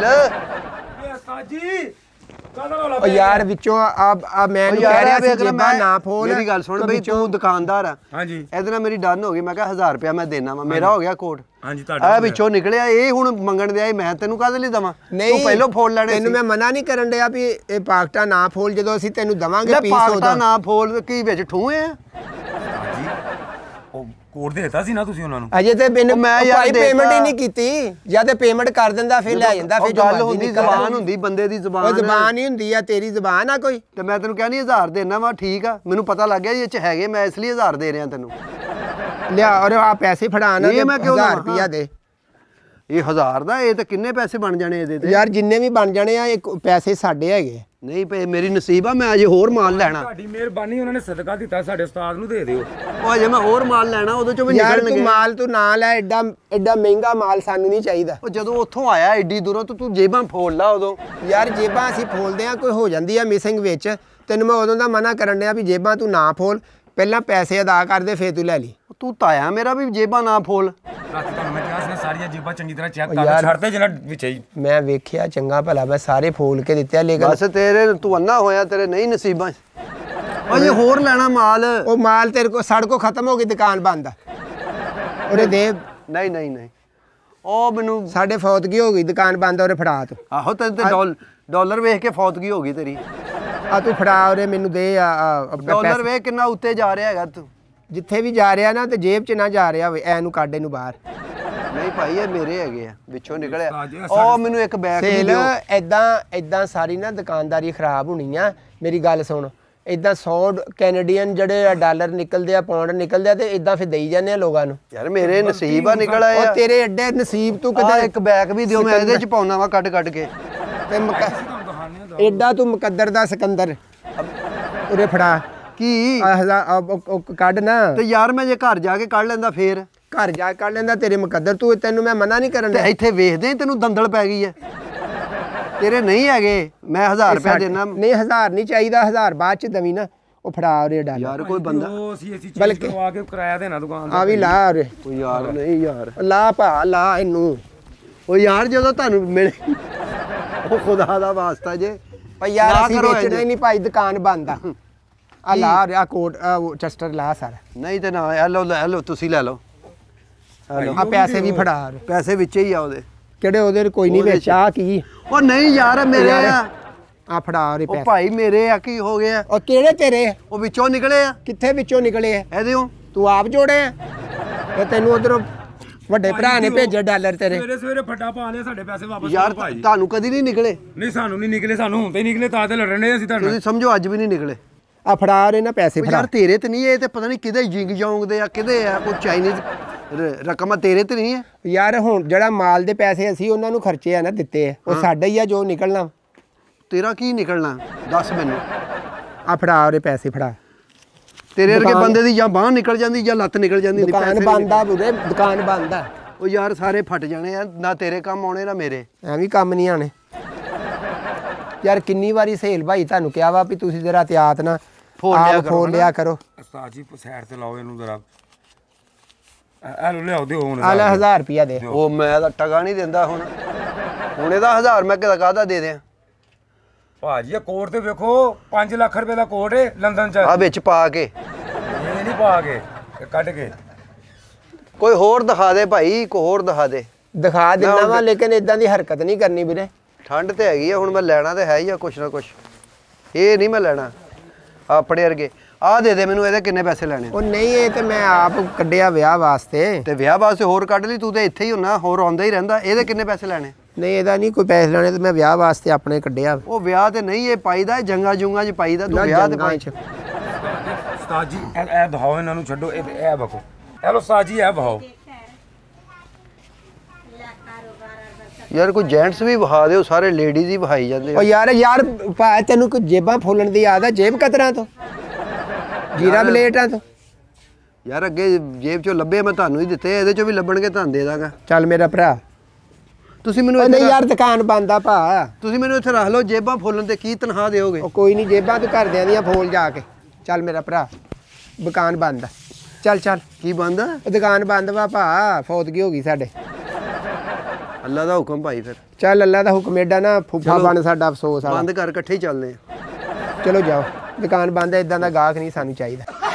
ਉਹ ਯਾਰ ਵਿੱਚੋਂ ਆ ਮੈਂ ਨੂੰ ਕਹਿ ਰਿਹਾ ਸੀ ਜੇਬਾਂ ਨਾ ਫੋਲ। ਮੇਰੀ ਗੱਲ ਸੁਣ ਬਈ, ਤੂੰ ਦੁਕਾਨਦਾਰ ਆ। ਹਾਂਜੀ ਇਹਦੇ ਨਾਲ ਮੇਰੀ ਡਨ ਹੋ ਗਈ। ਮੈਂ ਕਿਹਾ 1000 ਰੁਪਇਆ ਮੈਂ ਦੇਣਾ ਵਾ, ਮੇਰਾ ਹੋ ਗਿਆ ਕੋਟ। ਹਾਂਜੀ ਤੁਹਾਡਾ ਆ ਵਿੱਚੋਂ ਨਿਕਲਿਆ, ਇਹ ਹੁਣ ਮੰਗਣ ਦੇ ਆਏ, ਮੈਂ ਤੈਨੂੰ ਕਾਹਦੇ ਲਈ ਦਵਾਂ? ਨਹੀਂ ਤੂੰ ਪਹਿਲਾਂ ਫੋਲ ਲੈਣੇ ਤੈਨੂੰ ਮੈਂ ਮਨਾ ਨਹੀਂ ਕਰਨ ਡਿਆ ਵੀ ਇਹ ਪਾਕਟਾ ਨਾ ਫੋਲ, ਜਦੋਂ ਅਸੀਂ ਤੈਨੂੰ ਦਵਾਂਗੇ ਪੀਸ ਪਾਕਟਾ ਉਹਦਾ। ਨਾ ਫੋਲ ਕੀ ਵਿੱਚ ਠੂਏ ਆ? ਉਹ ਕੋਡ ਦੇਤਾ ਸੀ ਨਾ ਤੁਸੀਂ ਉਹਨਾਂ ਨੂੰ? ਅਜੇ ਤੇ ਮੈਨੂੰ ਮੈਂ ਯਾਰ ਭਾਈ ਪੇਮੈਂਟ ਹੀ ਦੇਤਾ। ਨਹੀਂ ਕੀਤੀ। ਜਦ ਪੇਮੈਂਟ ਕਰ ਦਿੰਦਾ ਫਿਰ ਲੈ ਜਾਂਦਾ, ਫਿਰ ਜੋ ਗੱਲ ਮਰਜ਼ੀ ਹੁੰਦੀ, ਨਿਕਲਦਾ। ਜ਼ਬਾਨ ਹੁੰਦੀ ਬੰਦੇ ਦੀ, ਉਹ ਜ਼ਬਾਨ। ਜ਼ਬਾਨ ਹੀ ਹੁੰਦੀ ਆ, ਤੇਰੀ ਜ਼ਬਾਨ ਆ ਕੋਈ। ਤੇ ਮੈਂ ਤੈਨੂੰ ਕਹਿੰਦੀ 1000 ਦੇਣਾ ਵਾ, ਠੀਕ ਆ, ਮੈਨੂੰ ਪਤਾ ਲੱਗ ਗਿਆ ਇਹ ਚ ਹੈਗੇ, ਮੈਂ ਇਸ ਲਈ 1000 ਦੇ ਰਿਹਾ ਤੈਨੂੰ। ਲਿਆ ਔਰ ਆ ਪੈਸੇ ਫੜਾਣਾ ਇਹ ਮੈਂ ਕਿਉਂ 1000 ਰੁਪਿਆ ਦੇ। ਇਹ 1000 ਦਾ, ਇਹ ਤਾਂ ਕਿੰਨੇ ਪੈਸੇ ਬਣ ਜਾਣੇ ਇਹਦੇ ਤੇ? ਯਾਰ ਜਿੰਨੇ ਵੀ ਬਣ ਜਾਣੇ ਆ, ਇਹ ਪੈਸੇ ਸਾਡੇ ਹੈਗੇ। ਨਹੀਂ ਪਏ, ਮੇਰੀ ਨਸੀਬ ਆ, ਮੈਂ ਅਜੇ ਹੋਰ ਮਾਲ ਲੈਣਾ। ਤੁਹਾਡੀ ਮਿਹਰਬਾਨੀ, ਉਹਨਾਂ ਨੇ ਸਦਕਾ ਦਿੱਤਾ, ਸਾਡੇ ਉਸਤਾਦ ਨੂੰ ਦੇ ਦਿਓ। ਉਹ ਅਜੇ ਮੈਂ ਹੋਰ ਮਾਲ ਲੈਣਾ, ਉਹਦੇ ਚੋਂ ਵੀ ਯਾਰ ਤੂੰ ਨਿਕਲਣਗੇ। ਮਾਲ ਤੂੰ ਨਾ ਲੈ, ਐਡਾ ਮਹਿੰਗਾ ਮਾਲ ਸਾਨੂੰ ਨਹੀਂ ਚਾਹੀਦਾ। ਉਹ ਜਦੋਂ ਉੱਥੋਂ ਆਇਆ ਏਡੀ ਦੂਰੋਂ, ਤੂੰ ਜੇਬਾਂ ਫੋਲ ਲਾ ਉਦੋਂ। ਯਾਰ ਜੇਬਾਂ ਅਸੀਂ ਫੋਲਦੇ ਆ, ਕੋਈ ਹੋ ਜਾਂਦੀ ਆ ਮਿਸਿੰਗ ਵਿੱਚ, ਤੈਨੂੰ ਮੈਂ ਉਦੋਂ ਦਾ ਮਨਾ ਕਰਨ ਡਿਆ ਵੀ ਜੇਬਾਂ ਤੂੰ ਨਾ ਫੋਲ, ਪਹਿਲਾਂ ਪੈਸੇ ਅਦਾ ਕਰ ਦੇ ਫੇਰ ਤੂੰ ਲੈ ਲਈ। ਤੂੰ ਤਾਇਆ ਮੇਰਾ ਵੀ ਜੇਬਾਂ ਨਾ ਫੋਲ। ਰਾਤੀ ਤੁਹਾਨੂੰ ਮੈਂ ਕਿਹਾ ਸੀ ਨਾ, ਸਾਰੀਆਂ ਜੇਬਾਂ ਚੰਗੀ ਤਰ੍ਹਾਂ ਚੈੱਕ ਕਰ ਛੱਡਦੇ ਜਿਹੜਾ ਵਿੱਚ ਹੀ। ਮੈਂ ਵੇਖਿਆ ਚੰਗਾ ਭਲਾ, ਮੈਂ ਸਾਰੇ ਫੋਲ ਕੇ ਦਿੱਤੇ, ਲੇਕਿਨ ਬਸ ਤੇਰੇ ਤੂੰ ਅੰਨਾ ਹੋਇਆ, ਤੇਰੇ ਨਹੀਂ ਨਸੀਬਾਂ। ਉਹ ਜੇ ਹੋਰ ਲੈਣਾ ਮਾਲ। ਉਹ ਮਾਲ ਤੇਰੇ ਕੋ ਸੜਕੋਂ ਖਤਮ ਹੋ ਗਈ, ਦੁਕਾਨ ਬੰਦ ਆ ਉਹਦੇ ਦੇ। ਨਹੀਂ ਨਹੀਂ ਨਹੀਂ, ਉਹ ਮੈਨੂੰ ਸਾਡੇ ਫੌਤਗੀ ਹੋ ਗਈ, ਦੁਕਾਨ ਬੰਦ ਉਹਦੇ ਫੜਾ ਤੂੰ। ਆਹੋ ਤੈਨੂੰ ਤੇ ਡਾਲਰ ਵੇਖ ਕੇ ਫੌਤਗੀ ਹੋ ਗਈ ਤੇਰੀ। ਆ ਤੂੰ ਫੜਾ ਉਹਦੇ ਮੈਨੂੰ ਦੇ ਡਾਲਰ ਵੇਖ ਕਿੰਨਾ ਉੱਤੇ ਜਾ ਰਿਹਾ ਹੈਗਾ ਤੂੰ। ਜਿੱਥੇ ਵੀ ਜਾ ਰਿਹਾ ਨਾ ਤੇ ਜੇਬ 'ਚ ਨਾ ਜਾ ਰਿਹਾ ਹੋਵੇ, ਐ ਨੂੰ ਕੱਢ ਇਹਨੂੰ ਬਾਹਰ। ਨਹੀਂ ਭਾਈ ਇਹ ਮੇਰੇ ਹੈਗੇ ਆ, ਵਿੱਚੋਂ ਨਿਕਲਿਆ। ਉਹ ਮੈਨੂੰ ਇੱਕ ਬੈਗ ਵੀ ਸੇਲ ਦਿਓ। ਐਦਾਂ ਸਾਰੀ ਨਾ ਦੁਕਾਨਦਾਰੀ ਖਰਾਬ ਹੋਣੀ ਆ। ਮੇਰੀ ਗੱਲ ਸੁਣ, ਇਦਾਂ 100 ਕੈਨੇਡੀਅਨ ਜਿਹੜੇ ਡਾਲਰ ਨਿਕਲਦੇ ਆ, ਪਾਉਂਡ ਨਿਕਲਦੇ ਆ, ਤੇ ਇਦਾਂ ਫਿਰ ਦੇਈ ਜਾਂਦੇ ਆ ਲੋਕਾਂ ਨੂੰ। ਯਾਰ ਮੇਰੇ ਨਸੀਬ ਆ ਨਿਕਲ ਆਏ ਉਹ ਆ। ਤੇਰੇ ਐਡੇ ਨਸੀਬ ਤੂੰ ਕਿਤੇ ਕਿਤੇ ਇੱਕ ਬੈਗ ਵੀ ਦਿਓ, ਮੈਂ ਇਹਦੇ ਚ ਪਾਉਣਾ ਵਾ ਕੱਢ ਕੱਢ ਕੇ। ਤੇ ਐਡਾ ਤੂੰ ਮੁਕੱਦਰ ਦਾ ਸਿਕੰਦਰ ਉਰੇ ਫੜਾ ਕੀ ਕੱਢ ਨਾ। ਤੇ ਯਾਰ ਮੈਂ ਜੇ ਘਰ ਜਾ ਕੇ ਕੱਢ ਲੈਂਦਾ ਫੇਰ? ਘਰ ਜਾ ਕੱਢ ਲੈਂਦਾ, ਤੇਰੇ ਮੁਕੱਦਰ ਤੂੰ, ਤੈਨੂੰ ਮੈਂ ਮਨਾ ਨਹੀਂ ਕਰਨ ਤੇ ਡਿਆ। ਇੱਥੇ ਵੇਖਦੇ ਤੈਨੂੰ ਦੰਦਲ ਪੈ ਗਈ ਐ। ਤੇਰੇ ਨਹੀਂ ਹੈਗੇ, ਮੈਂ 1000 ਰੁਪਏ ਦੇਣਾ। ਨਹੀਂ 1000 ਨਹੀਂ ਚਾਹੀਦਾ, 1000 ਬਾਅਦ ਚ ਦਵੀ ਨਾ। ਉਹ ਫੜਾ ਉਰੇ ਡਾਲਰ। ਯਾਰ ਕੋਈ ਬੰਦਾ ਉਹ ਅਸੀਂ ਚੀਜ਼ ਕਰਵਾ ਕੇ ਕਿਰਾਇਆ ਦੇਣਾ ਦੁਕਾਨ ਦਾ। ਆ ਵੀ ਲਾ ਉਰੇ। ਉਹ ਯਾਰ ਨਹੀਂ ਯਾਰ, ਲਾ ਭਾ ਲਾ ਇਹਨੂੰ। ਉਹ ਯਾਰ ਜਦੋਂ ਤੁਹਾਨੂੰ ਮਿਲੇ, ਉਹ ਖੁਦਾ ਦਾ ਵਾਸਤਾ ਜੇ ਪਰ ਯਾਰ ਨਾ ਅਸੀਂ ਕਰੋ ਵੇਚਣਾ ਹੀ ਨਹੀਂ ਭਾਈ, ਦੁਕਾਨ ਬੰਦ ਆ। ਆ ਲਾ ਆ ਕੋਟ ਚੈਸਟਰ ਲਾ ਸਾਰਾ। ਨਹੀਂ ਤੇ ਨਾ, ਲੈ ਲਓ ਤੁਸੀਂ ਲੈ ਲਓ। ਆ ਪੈਸੇ ਵੀ ਫੜਾ। ਪੈਸੇ ਵਿੱਚ ਹੀ ਆ ਉਹਦੇ। ਕਿਹੜੇ ਉਹਦੇ ਕੋਈ ਨਹੀਂ ਵਿੱਚ ਆ ਕੀ? ਉਹ ਨਹੀਂ ਯਾਰ ਮੇਰੇ ਆ। ਆ ਫੜਾ ਉਹਦੇ ਉਹ ਪੈਸੇ। ਭਾਈ ਮੇਰੇ ਆ, ਕੀ ਹੋ ਗਿਆ? ਉਹ ਕਿਹੜੇ ਤੇਰੇ? ਉਹ ਵਿੱਚੋਂ ਨਿਕਲੇ ਆ। ਕਿੱਥੇ ਵਿੱਚੋਂ ਨਿਕਲੇ ਆ? ਇਹਦੇ ਤੂੰ ਆਪ ਜੋੜੇ ਆ? ਇਹ ਤੈਨੂੰ ਉਧਰੋਂ ਵੱਡੇ ਭਰਾ ਨੇ ਭੇਜੇ ਡਾਲਰ ਤੇਰੇ। ਸਵੇਰੇ ਸਵੇਰੇ ਫੱਟਾ ਪਾ ਲਿਆ, ਸਾਡੇ ਪੈਸੇ ਵਾਪਸ ਯਾਰ ਕਰੋ ਭਾਈ। ਤੁਹਾਨੂੰ ਕਦੀ ਨਹੀਂ ਨਿਕਲੇ? ਨਹੀਂ ਸਾਨੂੰ ਨਹੀਂ ਨਿਕਲੇ, ਸਾਨੂੰ ਹੁਣ ਤੇ ਨਿਕਲੇ, ਤਾਂ ਤੇ ਲੜਨੇ ਅਸੀਂ ਤੁਹਾਨੂੰ। ਤੁਸੀਂ ਸਮਝੋ ਅੱਜ ਵੀ ਨਹੀਂ ਨਿਕਲੇ। ਆ ਫੜਾ ਉਹਦੇ ਨਾ ਪੈਸੇ ਉਹ ਫੜਾ। ਯਾਰ ਤੇਰੇ ਤੇ ਨਹੀਂ, ਇਹ ਤੇ ਪਤਾ ਨਹੀਂ ਕਿਹਦੇ ਜਿੰਗ ਜੋਂਗ ਦੇ ਆ, ਕਿਹਦੇ ਆ, ਕੋਈ ਚਾਈਨੀਜ਼ ਰਕਮ ਆ, ਤੇਰੇ ਤੇ ਨਹੀਂ ਹੈ। ਯਾਰ ਹੁਣ ਜਿਹੜਾ ਮਾਲ ਦੇ ਪੈਸੇ ਅਸੀਂ ਉਹਨਾਂ ਨੂੰ ਖਰਚੇ ਆ ਨਾ ਦਿੱਤੇ ਆ, ਉਹ ਸਾਡਾ ਹੀ ਆ ਜੋ ਨਿਕਲਣਾ। ਤੇਰਾ ਕੀ ਨਿਕਲਣਾ ਦੱਸ ਮੈਨੂੰ। ਆ ਫੜਾ ਉਹਦੇ ਪੈਸੇ ਫੜਾ। ਤੇਰੇ ਵਰਗੇ ਬੰਦੇ ਦੀ ਜਾਂ ਬਾਂਹ ਨਿਕਲ ਜਾਂਦੀ ਜਾਂ ਲੱਤ ਨਿਕਲ ਜਾਂਦੀ। ਦੁਕਾਨ ਬੰਦ ਆ ਬੁਰੇ, ਦੁਕਾਨ ਬੰਦ ਆ। ਉਹ ਯਾਰ ਸਾਰੇ ਫਟ ਜਾਣੇ ਆ, ਨਾ ਤੇਰੇ ਕੰਮ ਆਉਣੇ ਨਾ ਮੇਰੇ। ਐਵੇਂ ਕੰਮ ਨਹੀਂ ਆਣੇ ਯਾਰ। ਕਿੰਨੀ ਵਾਰੀ ਸਹੇਲ ਭਾਈ ਤੁਹਾਨੂੰ ਕਿਹਾ ਵਾ ਵੀ ਤੁਸੀਂ ਜਰਾ ਤਿਆਤ ਨਾ ਫੋਲ ਲਿਆ ਕਰੋ। ਉਸਤਾਦ ਜੀ ਸਾਈਡ ਤੇ ਲਾਓ ਇਹਨੂੰ ਜ਼ਰਾ। ਆ ਲੋ ਲਿਆਓ ਦਿਓ ਹੁਣ। ਆ ਲੈ 1000 ਰੁਪਿਆ ਦੇ। ਉਹ ਮੈਂ ਤਾਂ ਟਗਾ ਨਹੀਂ ਦਿੰਦਾ ਹੁਣ ਇਹਦਾ 1000 ਮੈਂ ਕਿਹਦਾ ਕਾਹਦਾ ਦੇ ਦਿਆਂ? ਭਾਜੀ ਇਹ ਕੋਟ ਤੇ ਵੇਖੋ, 5 ਲੱਖ ਰੁਪਏ ਦਾ ਕੋਟ ਹੈ ਲੰਡਨ ਚ। ਆ ਵਿੱਚ ਪਾ ਕੇ ਇਹ ਨਹੀਂ ਪਾ ਕੇ, ਇਹ ਕੱਢ ਕੇ। ਕੋਈ ਹੋਰ ਦਿਖਾ ਦੇ ਭਾਈ, ਕੋਈ ਹੋਰ ਦਿਖਾ ਦੇ। ਦਿਖਾ ਦਿੰਦਾ ਵਾ, ਲੇਕਿਨ ਇਦਾਂ ਦੀ ਹਰਕਤ ਨਹੀਂ ਕਰਨੀ ਵੀਰੇ। ਠੰਡ ਤੇ ਹੈਗੀ ਆ, ਹੁਣ ਮੈਂ ਲੈਣਾ ਤੇ ਹੈ ਹੀ ਆ ਕੁਛ ਨਾ ਕੁਛ। ਇਹ ਨਹੀਂ ਮੈਂ ਲੈਣਾ ਆਪਣੇ ਵਰਗੇ। ਆਹ ਦੇ ਦੇ ਮੈਨੂੰ, ਇਹਦੇ ਕਿੰਨੇ ਪੈਸੇ ਲੈਣੇ? ਉਹ ਨਹੀਂ, ਇਹ ਤੇ ਮੈਂ ਆਪ ਕੱਢਿਆ ਵਿਆਹ ਵਾਸਤੇ। ਤੇ ਵਿਆਹ ਵਾਸਤੇ ਹੋਰ ਕੱਢ ਲਈ, ਤੂੰ ਤੇ ਇੱਥੇ ਹੀ ਹੁੰਨਾ, ਹੋਰ ਆਉਂਦਾ ਹੀ ਰਹਿੰਦਾ। ਇਹਦੇ ਕਿੰਨੇ ਪੈਸੇ ਲੈਣੇ? ਨਹੀਂ ਇਹਦਾ ਨਹੀਂ ਕੋਈ ਪੈਸੇ ਲੈਣੇ, ਤੇ ਮੈਂ ਵਿਆਹ ਵਾਸਤੇ ਆਪਣੇ ਕੱਢਿਆ। ਉਹ ਵਿਆਹ ਤੇ ਨਹੀਂ ਇਹ ਪਾਈਦਾ, ਜੰਗਾ ਜੁੰਗਾ 'ਚ ਪਾਈਦਾ। ਤੂੰ ਵਿਆਹ ਤੇ ਪਾਈ। ਉਸਤਾਦ ਜੀ ਇਹ ਦਿਖਾਓ ਇਹਨਾਂ ਨੂੰ, ਛੱਡੋ ਇਹ ਬਖੋ। ਹੈਲੋ ਉਸਤਾਦ ਜੀ ਇਹ ਬਹਾਓ। ਯਾਰ ਕੋਈ ਜੈਂਟਸ ਵੀ ਵਿਖਾ ਦਿਓ, ਸਾਰੇ ਲੇਡੀਜ਼ ਹੀ ਵਿਖਾਈ ਜਾਂਦੇ ਉਹ ਯਾਰ ਭਾ ਤੈਨੂੰ ਕੋਈ ਜੇਬਾਂ ਫੋਲਣ ਦੀ ਆਦਤ, ਜੇਬ ਕਤਰਾਂ ਤੋਂ, ਜੀਰਾ ਬਲੇਟਾਂ ਤੋਂ। ਯਾਰ ਅੱਗੇ ਜੇਬ ਚੋਂ ਲੱਭੇ ਮੈਂ ਤੁਹਾਨੂੰ ਹੀ ਦਿੱਤੇ, ਇਹਦੇ ਚੋਂ ਵੀ ਲੱਭਣਗੇ ਤੁਹਾਨੂੰ ਦੇ ਦਾਂਗਾ। ਚੱਲ ਮੇਰਾ ਭਰਾ, ਤੁਸੀਂ ਮੈਨੂੰ ਨਹੀਂ ਯਾਰ ਦੁਕਾਨ ਬੰਦ ਆ ਭਾ। ਤੁਸੀਂ ਮੈਨੂੰ ਇੱਥੇ ਰੱਖ ਲਓ, ਜੇਬਾਂ ਫੋਲਣ ਤੇ ਕੀ ਤਨਖਾਹ ਦਿਓਗੇ? ਉਹ ਕੋਈ ਨਹੀਂ, ਜੇਬਾਂ ਤੂੰ ਘਰਦਿਆਂ ਦੀਆਂ ਫੋਲ ਜਾ ਕੇ। ਚੱਲ ਮੇਰਾ ਭਰਾ, ਦੁਕਾਨ ਬੰਦ ਆ। ਚੱਲ ਕੀ ਬੰਦ ਆ? ਉਹ ਦੁਕਾਨ ਬੰਦ ਵਾ ਭਾ, ਫੌਤਗੀ ਹੋ ਗਈ ਸਾਡੇ। ਅੱਲਾ ਦਾ ਹੁਕਮ ਭਾਈ, ਫਿਰ ਚੱਲ ਅੱਲਾ ਦਾ ਹੁਕਮ, ਏਡਾ ਨਾ ਫੁੱਫਾ ਬਣ ਸਾਡਾ ਅਫਸੋਸ ਆ। ਬੰਦ ਕਰ, ਇਕੱਠੇ ਹੀ ਚੱਲਦੇ ਆ। ਚਲੋ ਜਾਓ, ਦੁਕਾਨ ਬੰਦ ਹੈ, ਇਦਾਂ ਦਾ ਗਾਹਕ ਨਹੀਂ ਸਾਨੂੰ ਚਾਹੀਦਾ।